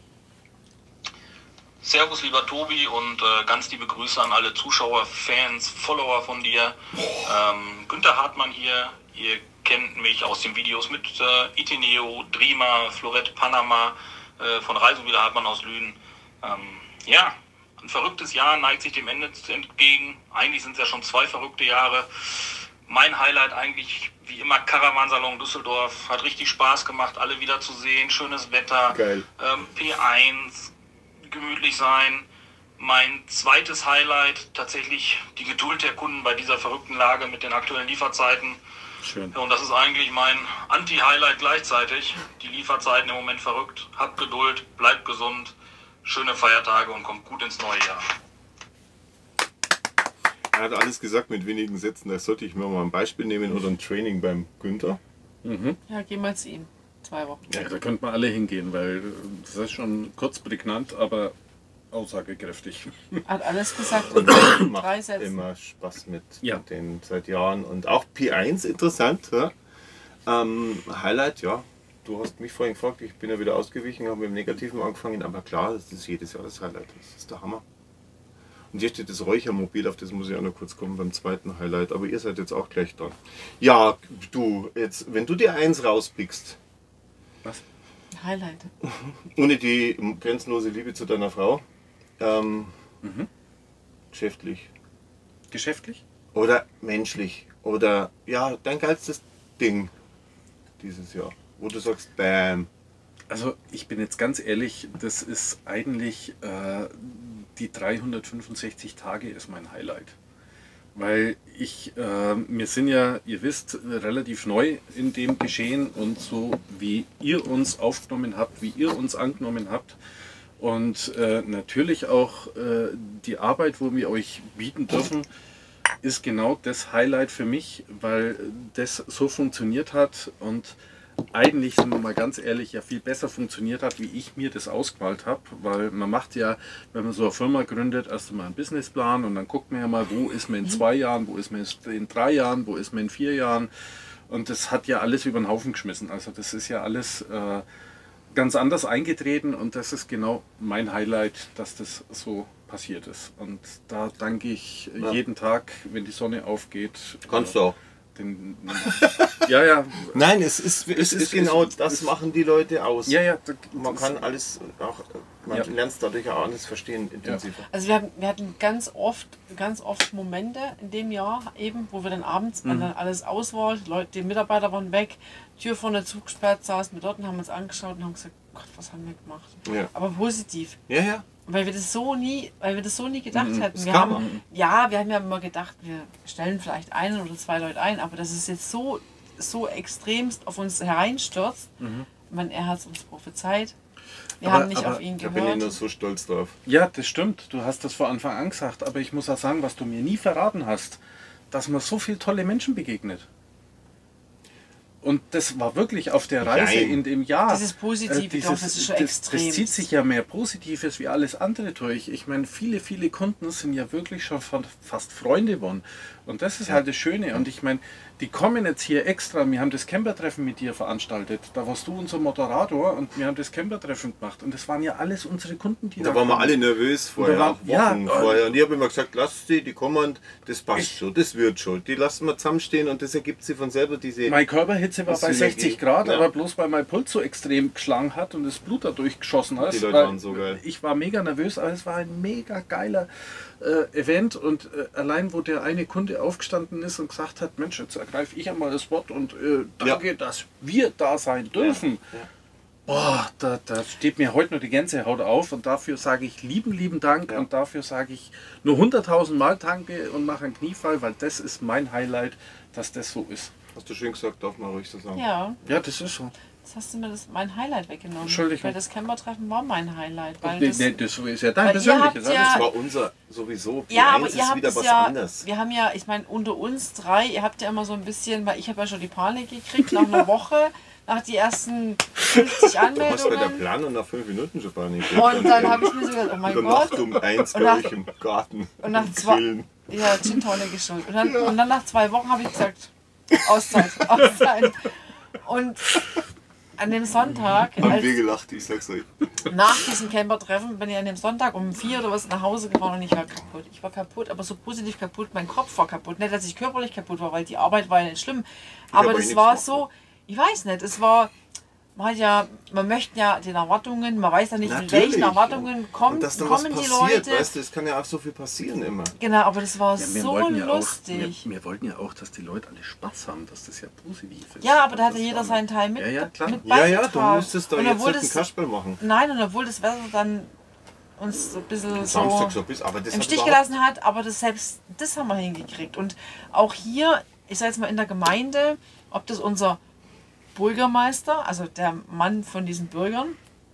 Servus, lieber Tobi, und äh, ganz liebe Grüße an alle Zuschauer, Fans, Follower von dir. Ähm, Günther Hartmann hier. Ihr kennt mich aus den Videos mit äh, Itineo, Drima, Florett, Panama, äh, von Reisemobile Hartmann aus Lünen. Ähm, ja, ein verrücktes Jahr neigt sich dem Ende entgegen. Eigentlich sind es ja schon zwei verrückte Jahre. Mein Highlight eigentlich wie immer Caravansalon Düsseldorf. Hat richtig Spaß gemacht, alle wieder zu sehen. Schönes Wetter. Geil. Ähm, P eins, gemütlich sein. Mein zweites Highlight tatsächlich die Geduld der Kunden bei dieser verrückten Lage mit den aktuellen Lieferzeiten. Schön. Ja, und das ist eigentlich mein Anti-Highlight gleichzeitig. Die Lieferzeiten im Moment verrückt. Habt Geduld, bleibt gesund, schöne Feiertage und kommt gut ins neue Jahr. hat alles gesagt mit wenigen Sätzen. Da sollte ich mir mal ein Beispiel nehmen oder ein Training beim Günther. Mhm. Ja, gehen wir zu ihm. Zwei Wochen. Ja, da könnten wir alle hingehen, weil das ist schon kurz prägnant, aber aussagekräftig. Hat alles gesagt. Und Drei macht Sätze. immer Spaß mit, Ja. mit den seit Jahren. Und auch P eins, interessant. Ja? Ähm, Highlight, ja. Du hast mich vorhin gefragt, ich bin ja wieder ausgewichen, habe mit dem Negativen angefangen, aber klar, das ist jedes Jahr das Highlight. Das ist der Hammer. Und hier steht das Räuchermobil, auf das muss ich auch noch kurz kommen beim zweiten Highlight. Aber ihr seid jetzt auch gleich dran. Ja, du, jetzt, wenn du dir eins rauspickst, Was? Highlight. ohne die grenzenlose Liebe zu deiner Frau, ähm, Mhm. geschäftlich Geschäftlich? oder menschlich oder ja, dein geilstes Ding dieses Jahr, wo du sagst, bam. Also ich bin jetzt ganz ehrlich, das ist eigentlich äh, die dreihundertfünfundsechzig Tage ist mein Highlight. Weil ich, äh, wir sind ja, ihr wisst, relativ neu in dem Geschehen und so wie ihr uns aufgenommen habt, wie ihr uns angenommen habt und äh, natürlich auch äh, die Arbeit, wo wir euch bieten dürfen, ist genau das Highlight für mich, weil das so funktioniert hat und eigentlich, sind wir mal ganz ehrlich, ja viel besser funktioniert hat, wie ich mir das ausgemalt habe, weil man macht ja, wenn man so eine Firma gründet, erst einmal einen Businessplan und dann guckt man ja mal, wo ist man in zwei Jahren, wo ist man in drei Jahren, wo ist man in vier Jahren und das hat ja alles über den Haufen geschmissen, also das ist ja alles äh, ganz anders eingetreten und das ist genau mein Highlight, dass das so passiert ist und da danke ich Ja. jeden Tag, wenn die Sonne aufgeht. Kannst äh, du auch. Den, ja, ja. Nein, es ist, es Es ist, ist- genau es- das es- machen die Leute aus. Ja, ja. da- Man das- kann alles auch, man Ja. lernt es dadurch auch alles verstehen intensiver. Also wir hatten, wir hatten ganz oft, ganz oft Momente in dem Jahr eben, wo wir dann abends, wenn dann alles aus war, die Leute, die Mitarbeiter waren weg, Tür vorne zugesperrt, saßen wir dort und haben uns angeschaut und haben gesagt, Gott, was haben wir gemacht? Ja. Aber positiv. Ja, ja. Weil wir das so nie, weil wir das so nie gedacht hätten. das Wir kann haben, ja, wir haben ja immer gedacht, wir stellen vielleicht einen oder zwei Leute ein, aber dass es jetzt so, so extremst auf uns hereinstürzt, ich meine, er hat es uns prophezeit. Wir Aber- haben nicht aber auf ihn Da bin ich nur gehört. so stolz drauf. Ja, das stimmt. Du hast das vor Anfang an gesagt. Aber ich muss auch sagen, was du mir nie verraten hast, dass man so viele tolle Menschen begegnet. Und das war wirklich auf der Reise Nein. in dem Jahr. Dieses Positive, doch, das ist schon das, extrem. Das zieht sich ja mehr Positives wie alles andere durch. Ich meine, viele, viele Kunden sind ja wirklich schon von- fast Freunde geworden. Und das ist halt das Schöne. Und ich meine, die kommen jetzt hier extra. Wir haben das Campertreffen mit dir veranstaltet. Da warst du unser Moderator und wir haben das Campertreffen gemacht. Und das waren ja alles unsere Kunden, die Da waren wir kamen. alle nervös vorher, da war- auch Wochen ja, vorher. Und ich habe immer gesagt, lasst sie, die kommen und das passt Ich- schon, das wird schon. Die lassen wir zusammenstehen und das ergibt sie von selber, diese... Meine Körperhitze war Das bei Synergie. sechzig Grad, Ja. aber bloß weil mein Puls so extrem geschlagen hat und das Blut da durchgeschossen hat. Die Leute weil waren so geil. Ich war mega nervös, aber es war ein mega geiler äh, Event und äh, allein wo der eine Kunde aufgestanden ist und gesagt hat, Mensch, jetzt ergreife ich einmal das Wort und äh, danke, dass wir da sein dürfen. Boah, da, da steht mir heute nur die Gänsehaut auf und dafür sage ich lieben, lieben Dank Ja. und dafür sage ich nur hunderttausend Mal Danke und mache einen Kniefall, weil das ist mein Highlight, dass das so ist. Hast du schön gesagt, darf man ruhig so sagen. Ja, Ja, das ist so. jetzt hast du mir das, mein Highlight weggenommen. Entschuldigung. Weil das Campertreffen war mein Highlight. Weil Nee, das, nee, das ist ja dein weil ihr persönliches. habt ja- Das war unser sowieso. P ja, aber eins ihr ist habt wieder es was ja, anderes. wir haben ja, ich meine, unter uns drei, ihr habt ja immer so ein bisschen, weil ich habe ja schon die Panik gekriegt nach einer Woche, nach die ersten fünfzig Du hast bei der Anmeldungen. Plan und nach fünf Minuten schon Panik. Und dann habe ich mir so gedacht, oh In mein der Gott. Nacht um eins Und bei nach- euch im Garten. Und nach im zwei, Grillen. ja, Gin Tonic ist schuld. Und dann, und dann nach zwei Wochen habe ich gesagt, Auszeit, Auszeit. Und an dem Sonntag, Haben als, wir gelacht, ich sag's euch. nach diesem Campertreffen, bin ich an dem Sonntag um vier oder was nach Hause gefahren und ich war kaputt. Ich war kaputt, aber so positiv kaputt, mein Kopf war kaputt. Nicht, dass ich körperlich kaputt war, weil die Arbeit war ja nicht schlimm. Aber hab euch das nichts war gemacht. so, ich weiß nicht, es war, man hat ja, man möchte ja den Erwartungen, man weiß ja nicht, mit welchen Erwartungen kommt, und dass dann kommen was die passiert, Leute. weißt du, es kann ja auch so viel passieren immer. Genau, aber das war Ja, wir, so wollten ja auch, lustig. wir, wir wollten ja auch, dass die Leute alle Spaß haben, dass das ja positiv ist. Ja, aber da hatte Das jeder war- seinen Teil mit, Ja, ja, klar. mit Ja, ja, du beigetragen. musstest da Und jetzt obwohl nicht ein das- Kasperl machen. Nein, und obwohl das Wetter dann uns so ein bisschen so Samstag so bis, aber das im hat Stich überhaupt- gelassen hat, aber das selbst das haben wir hingekriegt. Und auch hier, ich sage jetzt mal in der Gemeinde, ob das unser Bürgermeister, also der Mann von diesen Bürgern,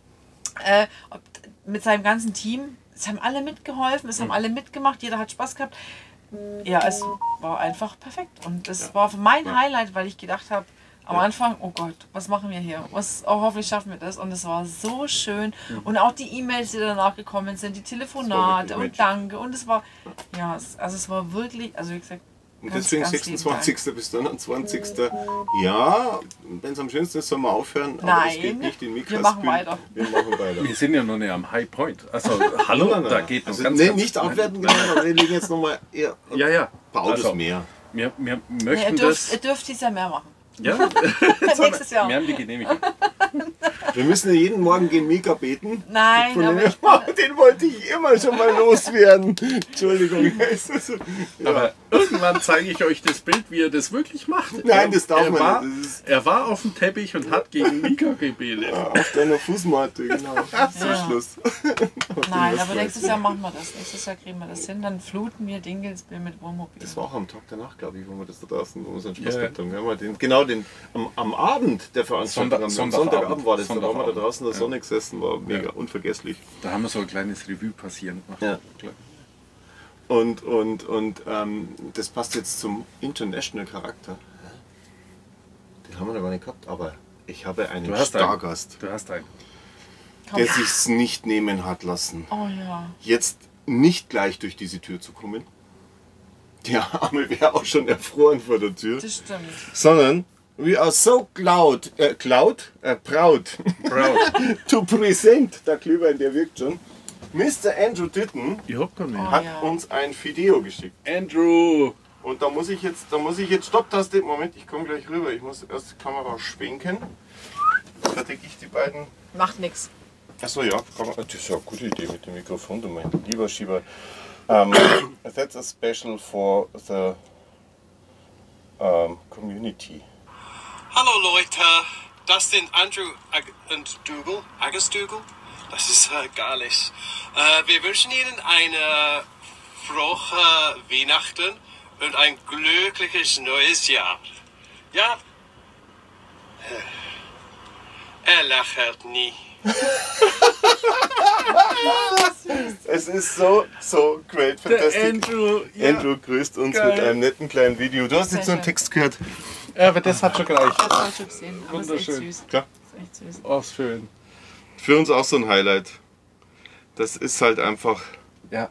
äh, ob, mit seinem ganzen Team, es haben alle mitgeholfen, es haben alle mitgemacht, jeder hat Spaß gehabt. ja, es war einfach perfekt. Und es war mein Ja. Highlight, weil ich gedacht habe, am Ja. Anfang, oh Gott, was machen wir hier? Was, oh, hoffentlich schaffen wir das. Und es war so schön. Und auch die E-Mails, die danach gekommen sind, die Telefonate wirklich und Magic. Danke. Und es war, ja, es, also es war wirklich, also wie gesagt, Und ganz, deswegen ganz lieben sechsundzwanzigsten bis neunundzwanzigsten Ja, wenn es am schönsten ist, sollen wir aufhören. Aber das Nein, geht nicht in wir machen weiter. Wir machen weiter. Wir sind ja noch nicht am High Point. Also, hallo, Nein, nein, da nein. geht noch also, ganz, nee, ganz nicht abwerten, genau, aber wir legen jetzt nochmal eher Ja, ja. ein paar Autos Also, mehr. Wir, wir Nee, ihr, möchten dürft, ihr das. dürft dieses Jahr mehr machen. Ja, Nächstes Jahr. wir haben die Genehmigung. Wir müssen ja jeden Morgen gegen Mika beten. Nein, Von aber dem, ich, den wollte ich immer schon mal loswerden. Entschuldigung. Es ist so- ja. Aber irgendwann zeige ich euch das Bild, wie er das wirklich macht. Nein, das darf er man war, nicht. Das ist Er war auf dem Teppich und hat gegen Mika gebetet. auf deiner Fußmatte, genau. Zum Ja. Schluss. nein, aber weiß nächstes ich. Jahr machen wir das. Nächstes Jahr kriegen wir das hin. Dann fluten wir Dingelsbill mit Wohnmobil. Das war auch am Tag danach, glaube ich, wo wir das da draußen, wo wir so einen Spaß Ja. gehabt haben. Wir haben den, genau den, am, am Abend der Veranstaltung, Sonntag- am Sonntagabend. Sonntagabend war das, da waren wir da Sonntagabend. draußen in der Ja. Sonne gesessen, war mega Ja. unvergesslich. Da haben wir so ein kleines Revue passieren gemacht. Ja. Und, und, und ähm, das passt jetzt zum International Charakter. Den haben wir noch gar nicht gehabt, aber ich habe einen Du hast einen. Stargast, Du hast einen. Komm. der sich's nicht nehmen hat lassen, Oh ja. jetzt nicht gleich durch diese Tür zu kommen. Der Arme wäre auch schon erfroren vor der Tür. Das stimmt. Sondern we are so cloud, äh, cloud, äh, proud Proud. to present, der Glühwein, der wirkt schon. Mister Andrew Ditten Ich hab keinen mehr. hat ja. uns ein Video geschickt. Andrew! Und da muss ich jetzt, da muss ich jetzt Stopptaste, Moment, ich komme gleich rüber. Ich muss erst die Kamera schwenken. Fertig ich die beiden. Macht nix. Achso, ja, kann man, das ist ja eine gute Idee mit dem Mikrofon, du mein lieber Schieber. Um, that's a special for the um, community. Hallo Leute, das sind Andrew Ag und Dougal, Agus-Dougal. Das ist äh, gar nicht. Äh, wir wünschen Ihnen eine frohe Weihnachten und ein glückliches neues Jahr. Ja, er lacht nie. Es ist so, so great, Der fantastic. Andrew! Ja. Andrew grüßt uns Geil. mit einem netten kleinen Video. Du hast Sehr jetzt so einen schön. Text gehört. Ja, aber das hat schon gereicht. Ich hab's auch schon gesehen. Aber es ist echt Wunderschön. süß. Klar. Das ist echt süß. Oh, schön. Für uns auch so ein Highlight. Das ist halt einfach. Ja.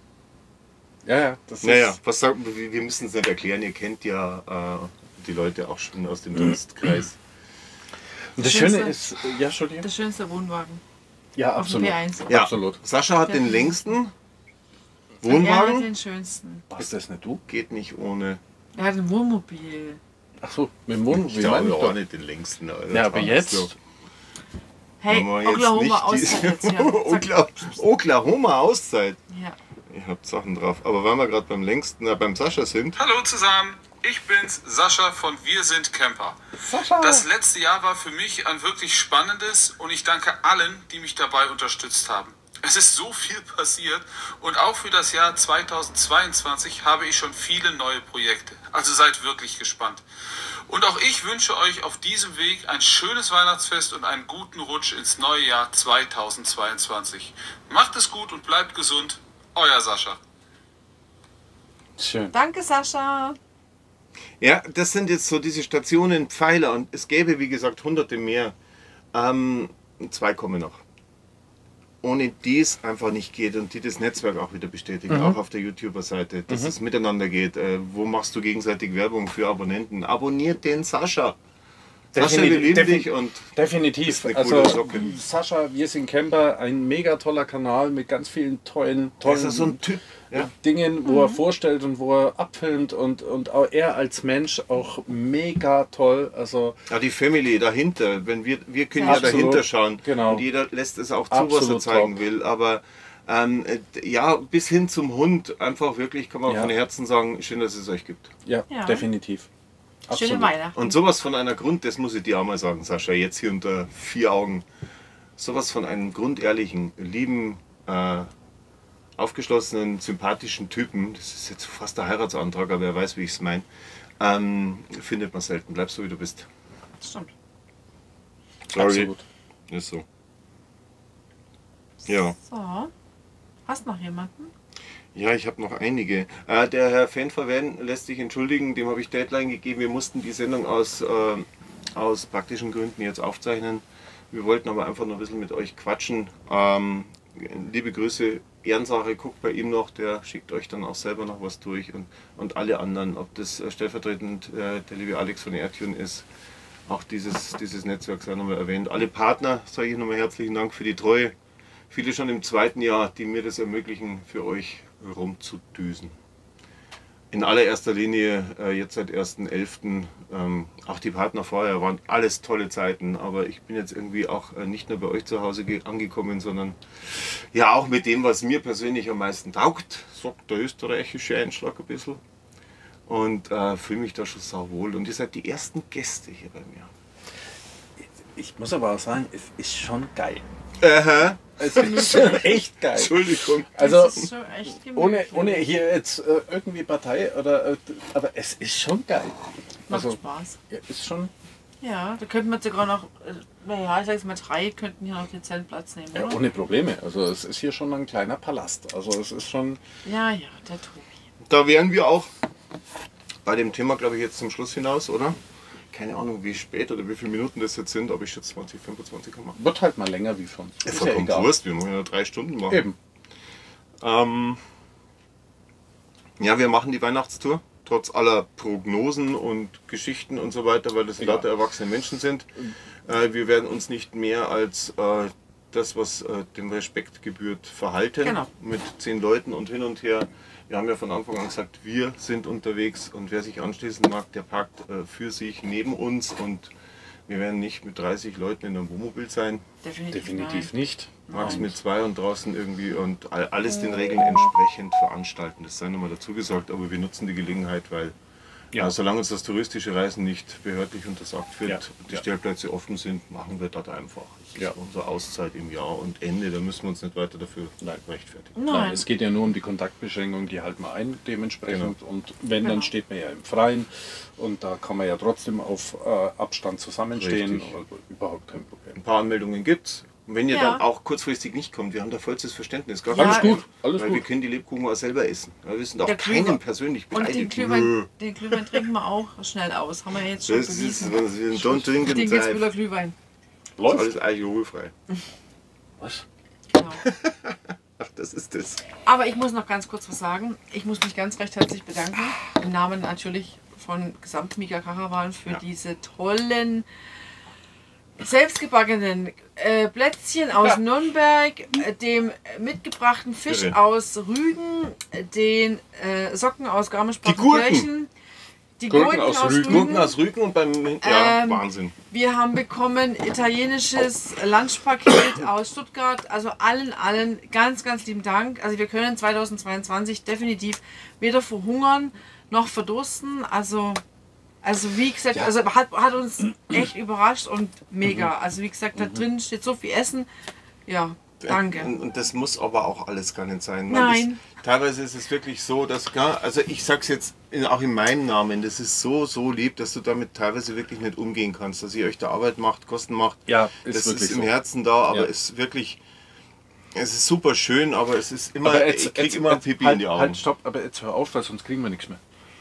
Ja, ja. Das Naja, ist, was sagen wir, wir müssen es nicht erklären. Ihr kennt ja äh, die Leute auch schon aus dem Dunstkreis. Und das Das Schöne Schönste- ist, ja, Entschuldigung. Der schönste Wohnwagen. Ja, Auf dem absolut. B eins. Ja, Absolut. Sascha hat Ja. den längsten Er hat Wohnwagen. den schönsten. Warst das nicht du? Geht nicht ohne. Er hat ein Wohnmobil. Ach so, mit dem Wohnmobil. Ich glaube meine ich auch doch. nicht den längsten. Alter. Ja, aber jetzt. So. Hey, Wenn wir jetzt Oklahoma nicht Auszeit diese- jetzt. Ja. Zack. Okla- Oklahoma Auszeit. Ja. Ihr habt Sachen drauf. Aber weil wir gerade beim längsten, äh, beim Sascha sind. Hallo zusammen, ich bin's, Sascha von Wir sind Camper. Das letzte Jahr war für mich ein wirklich spannendes und ich danke allen, die mich dabei unterstützt haben. Es ist so viel passiert und auch für das Jahr zweitausendzweiundzwanzig habe ich schon viele neue Projekte. Also seid wirklich gespannt. Und auch ich wünsche euch auf diesem Weg ein schönes Weihnachtsfest und einen guten Rutsch ins neue Jahr zweitausendzweiundzwanzig. Macht es gut und bleibt gesund. Euer Sascha. Schön. Danke, Sascha. Ja, das sind jetzt so diese Stationen, Pfeiler und es gäbe wie gesagt hunderte mehr. Ähm, zwei kommen noch. Ohne die es einfach nicht geht und die das Netzwerk auch wieder bestätigen, auch auf der YouTuber-Seite, dass es miteinander geht. Äh, wo machst du gegenseitig Werbung für Abonnenten? Abonniert den Sascha. Sascha, wir lieben Defini- dich und Definitiv. ist eine Also, coole Socke. Sascha, wir sind Camper, ein mega toller Kanal mit ganz vielen tollen, er tollen ist so ein Typ. Ja. Dingen, wo er vorstellt und wo er abfilmt und, und auch er als Mensch auch mega toll. Also Ja, die Family dahinter, wenn wir, wir können ja Absolut. dahinter schauen Genau. und jeder lässt es auch zu, was er Absolut zeigen top. will, aber ähm, äh, ja, bis hin zum Hund, einfach wirklich, kann man Ja. von Herzen sagen, schön, dass es euch gibt. ja, Ja. definitiv. Schöne Absolut. Weihnachten. Und sowas von einer Grund, das muss ich dir auch mal sagen, Sascha, jetzt hier unter vier Augen, sowas von einem grundehrlichen, lieben, äh, aufgeschlossenen, sympathischen Typen, das ist jetzt fast der Heiratsantrag, aber wer weiß, wie ich es meine, ähm, findet man selten. Bleib so, wie du bist. Das stimmt. Sorry. Absolut. Ist so. Ja. So. Hast noch jemanden? Ja, ich habe noch einige. Äh, der Herr Fanverwen lässt sich entschuldigen, dem habe ich Deadline gegeben. Wir mussten die Sendung aus, äh, aus praktischen Gründen jetzt aufzeichnen. Wir wollten aber einfach noch ein bisschen mit euch quatschen. Ähm, liebe Grüße, Ehrensache, guckt bei ihm noch, der schickt euch dann auch selber noch was durch. Und, und alle anderen, ob das äh, stellvertretend äh, der liebe Alex von Airtune ist, auch dieses, dieses Netzwerk sei nochmal erwähnt. Alle Partner sage ich nochmal herzlichen Dank für die Treue. Viele schon im zweiten Jahr, die mir das ermöglichen, für euch rumzudüsen. In allererster Linie äh, jetzt seit ersten elften Ähm, auch die Partner vorher waren alles tolle Zeiten, aber ich bin jetzt irgendwie auch äh, nicht nur bei euch zu Hause angekommen, sondern ja auch mit dem, was mir persönlich am meisten taugt, sagt der österreichische Einschlag ein bisschen. Und äh, fühle mich da schon sauwohl. Und ihr seid die ersten Gäste hier bei mir. Ich muss aber auch sagen, es ist schon geil. Aha. Es ist schon echt geil. Entschuldigung. Also Das ist schon echt ohne, gemütlich. ohne hier jetzt äh, irgendwie Partei oder äh, aber es ist schon geil. Macht Also Spaß. ja, ist schon Ja, da könnten wir sogar noch, äh, naja, ich sag's mal, drei könnten hier noch dezent Platz nehmen, ja, oder? ohne Probleme. Also es ist hier schon ein kleiner Palast. Also es ist schon Ja, ja, der Tobi. Da wären wir auch bei dem Thema, glaube ich, jetzt zum Schluss hinaus, oder? Keine Ahnung, wie spät oder wie viele Minuten das jetzt sind, aber ich schätze zwanzig, fünfundzwanzig kann man. wird halt mal länger wie sonst. Ja, Ist vollkommen Wurst, wir wollen ja drei Stunden machen. Eben. Ähm, ja, wir machen die Weihnachtstour, trotz aller Prognosen und Geschichten und so weiter, weil das Ja. lauter erwachsene Menschen sind. Äh, wir werden uns nicht mehr als äh, das, was äh, dem Respekt gebührt, verhalten. Genau. Mit zehn Leuten und hin und her. Wir haben ja von Anfang an gesagt, wir sind unterwegs und wer sich anschließen mag, der parkt äh, für sich neben uns und wir werden nicht mit dreißig Leuten in einem Wohnmobil sein. Definitiv, Definitiv nein. nicht. Max mit zwei und draußen irgendwie und all- alles den Regeln entsprechend veranstalten. Das sei nochmal dazu gesagt, aber wir nutzen die Gelegenheit, weil Ja. ja. solange uns das touristische Reisen nicht behördlich untersagt wird, Ja. die Ja. Stellplätze offen sind, machen wir das einfach. Das Ja. ist unsere Auszeit im Jahr und Ende, da müssen wir uns nicht weiter dafür rechtfertigen. Nein, Nein. es geht ja nur um die Kontaktbeschränkung, die halten wir ein dementsprechend. Genau. Und wenn, dann Genau. steht man ja im Freien und da kann man ja trotzdem auf äh, Abstand zusammenstehen. Richtig. Also überhaupt kein Problem. Ein paar Anmeldungen gibt's. Und wenn ihr Ja. dann auch kurzfristig nicht kommt, wir haben da vollstes Verständnis. Gar Ja, kein Alles gut, alles weil wir gut. können die Lebkuchen auch selber essen. Ja, wir sind auch Der keinem Glühwein- persönlich Und den beleidigt. Nö. Glühwein, den Glühwein trinken wir auch schnell aus. Haben wir jetzt schon Das ist, bewiesen. das ist don't drink Ich and trinke jetzt drive. wieder Glühwein. Das ist alles alkoholfrei. Was? Genau. Ach, das ist das. Aber ich muss noch ganz kurz was sagen. Ich muss mich ganz recht herzlich bedanken. Im Namen natürlich von Gesamt-Mika Caravan für Ja. diese tollen, selbstgebackenen äh, Plätzchen aus Ja. Nürnberg, äh, dem mitgebrachten Fisch Irre. aus Rügen, äh, den äh, Socken aus Die Garmisch-Partenkirchen, die Gurken Gurken aus aus Rügen. Rügen. Gurken aus Rügen und beim. Ja, Ähm, Wahnsinn. Wir haben bekommen italienisches Lunchpaket aus Stuttgart. Also allen, allen ganz, ganz lieben Dank. Also wir können zweitausendzweiundzwanzig definitiv weder verhungern noch verdursten. Also, also wie gesagt, Ja. also hat, hat uns echt überrascht und mega. Also wie gesagt, da drin steht so viel Essen. Ja, danke. Und, und das muss aber auch alles gar nicht sein. weil Nein. Das, teilweise ist es wirklich so, dass, gar- also ich sag's jetzt in, auch in meinem Namen, das ist so, so lieb, dass du damit teilweise wirklich nicht umgehen kannst, dass ihr euch da Arbeit macht, Kosten macht. Ja, ist das wirklich ist im so. Herzen da, aber Ja. es ist wirklich, es ist super schön, aber es ist immer, Aber jetzt, ich krieg jetzt, immer ein jetzt, Pipi halt, in die Augen. Halt, stopp, aber jetzt hör auf, weil sonst kriegen wir nichts mehr.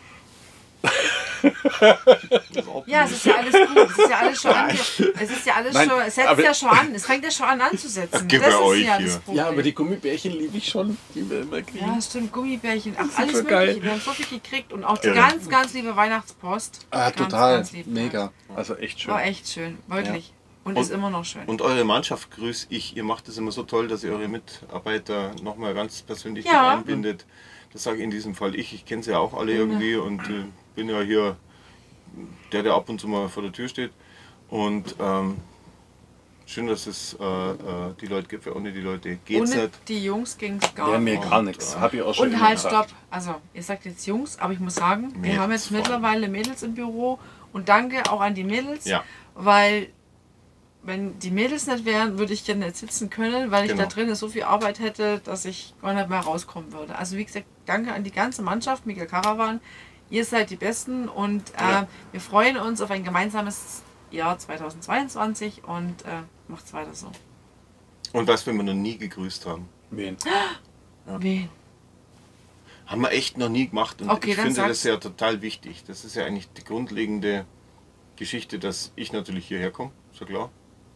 Ja, es ist ja alles gut. Es ist ja alles schon ange Es ist ja alles Nein, schon, es setzt aber- ja schon an. Es fängt ja schon an anzusetzen. Gib Das bei ist euch ja hier. das Problem. Ja, aber die Gummibärchen liebe ich schon, die wir immer kriegen. Ja, stimmt, Gummibärchen, ach, ist alles so mögliche. geil. Wir haben so viel gekriegt und auch die Irre. ganz, ganz liebe Weihnachtspost. ah, ganz, total, ganz lieb. mega. Also echt schön. War echt schön, wirklich. Und, Und- ist immer noch schön. Und eure Mannschaft grüß ich. Ihr macht es immer so toll, dass ihr eure Mitarbeiter nochmal ganz persönlich Ja. mit einbindet. Das sage ich in diesem Fall ich. Ich kenne sie ja auch alle irgendwie und äh, bin ja hier der, der ab und zu mal vor der Tür steht. Und ähm, schön, dass es äh, äh, die Leute gibt, weil ohne die Leute geht's Ohne nicht. die Jungs ging es gar Wäre mir nicht. gar nichts. Habe ich auch schon Und immer halt, gesagt. stopp. Also, ihr sagt jetzt Jungs, aber ich muss sagen, wir Mädels haben jetzt vor allem. mittlerweile Mädels im Büro. Und danke auch an die Mädels, Ja. weil wenn die Mädels nicht wären, würde ich ja nicht sitzen können, weil ich Genau. da drinnen so viel Arbeit hätte, dass ich gar nicht mehr rauskommen würde. Also wie gesagt, danke an die ganze Mannschaft, Mika Caravan. Ihr seid die Besten und äh, Ja. wir freuen uns auf ein gemeinsames Jahr zweitausendzweiundzwanzig und äh, macht's weiter so. Und was, wenn wir noch nie gegrüßt haben? Wen? Wen? Haben wir echt noch nie gemacht und Okay, ich dann finde sag's. das ja total wichtig. Das ist ja eigentlich die grundlegende Geschichte, dass ich natürlich hierher komme, ist ja klar.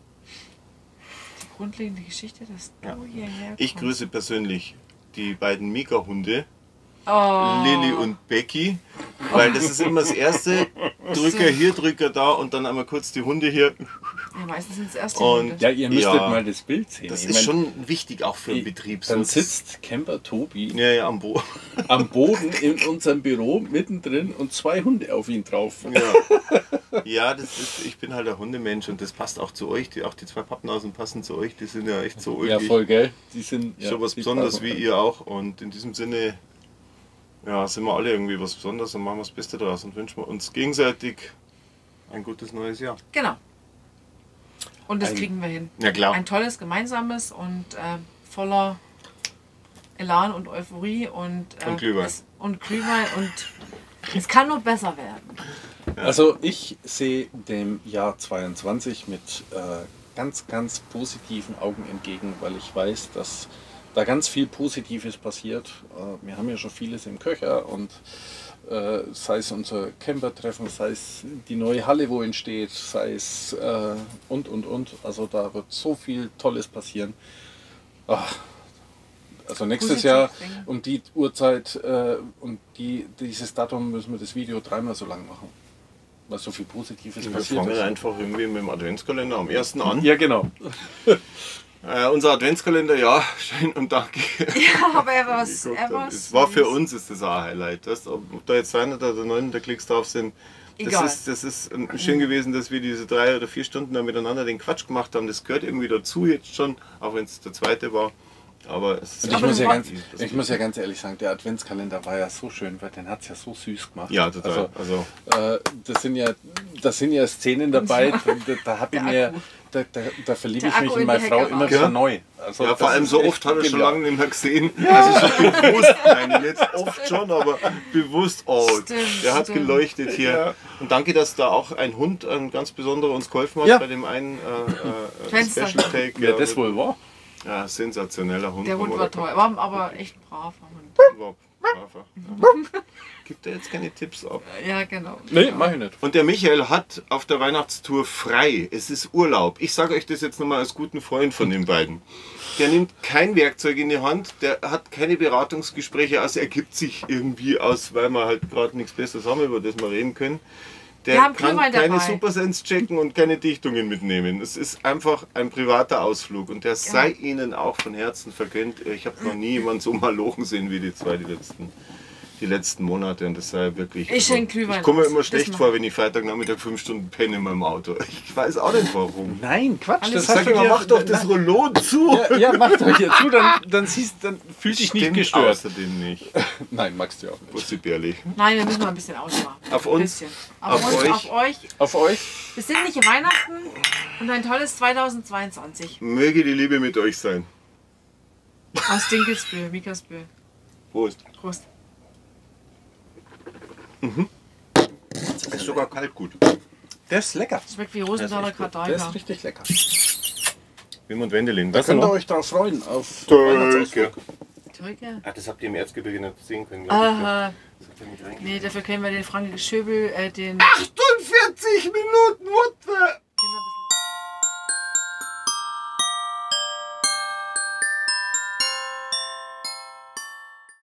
Die grundlegende Geschichte, dass du Ja. hierher Ich kommst. grüße persönlich die beiden Mega-Hunde, Oh. Lilly und Becky, weil das ist immer das erste, Drücker hier, Drücker da und dann einmal kurz die Hunde hier. Ja, meistens sind es erst die Und Hunde. Ja, ihr müsstet Ja. mal das Bild sehen. Das Ich ist mein, schon wichtig auch für den Betrieb. Dann sonst- sitzt Camper Tobi ja, ja, am Bo. am Boden in unserem Büro mittendrin und zwei Hunde auf ihn drauf. Ja. Ja, das ist, ich bin halt ein Hundemensch und das passt auch zu euch. Die, auch die zwei Pappnasen passen zu euch. Die sind ja echt so Ja, ulkig. voll, gell? Die sind ja, Schon was die Besonderes passen. wie ihr auch. Und in diesem Sinne, ja, sind wir alle irgendwie was Besonderes und machen wir das Beste daraus und wünschen wir uns gegenseitig ein gutes neues Jahr. Genau. Und das Ein- kriegen wir hin. Ja, klar. Ein tolles gemeinsames und äh, voller Elan und Euphorie und, äh, Und Glühwein. Es, und Glühwein und es kann nur besser werden. Also ich sehe dem Jahr zweiundzwanzig mit äh, ganz, ganz positiven Augen entgegen, weil ich weiß, dass da ganz viel Positives passiert. Äh, wir haben ja schon vieles im Köcher und äh, sei es unser Camper-Treffen, sei es die neue Halle, wo entsteht, sei es äh, und, und, und. Also da wird so viel Tolles passieren. Ach, also nächstes Positiv Jahr denken. um die Uhrzeit äh, und die, dieses Datum müssen wir das Video dreimal so lang machen. Weil so viel Positives Wir passiert fangen ist. einfach irgendwie mit dem Adventskalender am ersten an. Ja, genau. Äh, unser Adventskalender, ja, schön und danke. Ja, aber er war, er geguckt war habt. Es war für süß. uns ist das auch ein Highlight. Weißt, ob, ob da jetzt zweihundert oder neunhundert Klicks drauf sind, das Egal. ist, das ist schön gewesen, dass wir diese drei oder vier Stunden da miteinander den Quatsch gemacht haben. Das gehört irgendwie dazu jetzt schon, auch wenn es der zweite war. Aber es ist Und ich Aber muss, das ja war- ganz, ich muss ja ganz ehrlich sagen, der Adventskalender war ja so schön, weil den hat es ja so süß gemacht. Ja, total. Also, Also, äh, das, sind ja, das sind ja Szenen dabei, da, da, hab ich Der mir, Akku. da, da, da verliebe Der ich mich Akku in in meine die Frau Hecke immer raus. wieder Ja. neu. Also, ja, das vor allem ist so echt oft hat er schon genial. lange nicht mehr gesehen. Also so bewusst, nein, nicht oft schon, aber bewusst, oh, Stimmt, der hat stimmt. geleuchtet hier. Und danke, dass da auch ein Hund, ein ganz besonderer, uns geholfen hat Ja. bei dem einen äh, äh, Fenster. Special Take. Wer das wohl war? Ja, sensationeller Hund. Der Hund haben wir war da toll, war aber echt ein braver Hund. War braver, ja. Gibt er jetzt keine Tipps ab. Ja, genau. Nee, mach ich nicht. Und der Michael hat auf der Weihnachtstour frei. Es ist Urlaub. Ich sage euch das jetzt nochmal als guten Freund von den beiden. Der nimmt kein Werkzeug in die Hand, der hat keine Beratungsgespräche, also er gibt sich irgendwie aus, weil wir halt gerade nichts Besseres haben, über das wir reden können. Wir Der haben kann Glühwein keine dabei. Supersense checken und keine Dichtungen mitnehmen. Es ist einfach ein privater Ausflug und der sei Ihnen auch von Herzen vergönnt. Ich habe noch nie jemanden so mal lochen sehen wie die zwei die letzten, die letzten Monate und das sei wirklich... Ich schenk Glühwein Ich komme mir aus. immer Das schlecht machen vor, wenn ich Freitagnachmittag fünf Stunden penne in meinem Auto. Ich weiß auch nicht warum. Nein, Quatsch. Alles Das Sag hast ich du mal, dir- mach doch das Rollo zu! Ja, ja, mach doch hier zu, dann, dann, siehst, dann fühl dich nicht Stimmt gestört. außerdem nicht. Nein, magst du ja auch nicht. Bussi Bärli. Nein, wir müssen mal ein bisschen ausmachen. Auf Ein uns, bisschen. Auf, auf uns, euch. auf euch. Auf euch? Besinnliche Weihnachten und ein tolles zweitausendzweiundzwanzig. Möge die Liebe mit euch sein. Aus Dinkelsbühl, Mikersbühl. Prost. Prost. Ist sogar kalt gut. Der ist lecker. Schmeckt wie Rosenthaler Der Karteiger. ist richtig lecker. Wim und Wendelin. Da Weißt du könnt ihr noch? euch drauf freuen. Auf Türke. Weihnachtsausflug. Türke? Ah, das habt ihr im Erzgebirge nicht sehen können, glaube ich. Aha. Das habt ihr nicht reingekriegt. Nee, dafür kennen wir den Frank Schöbel, äh, den achtundvierzig Minuten, what the...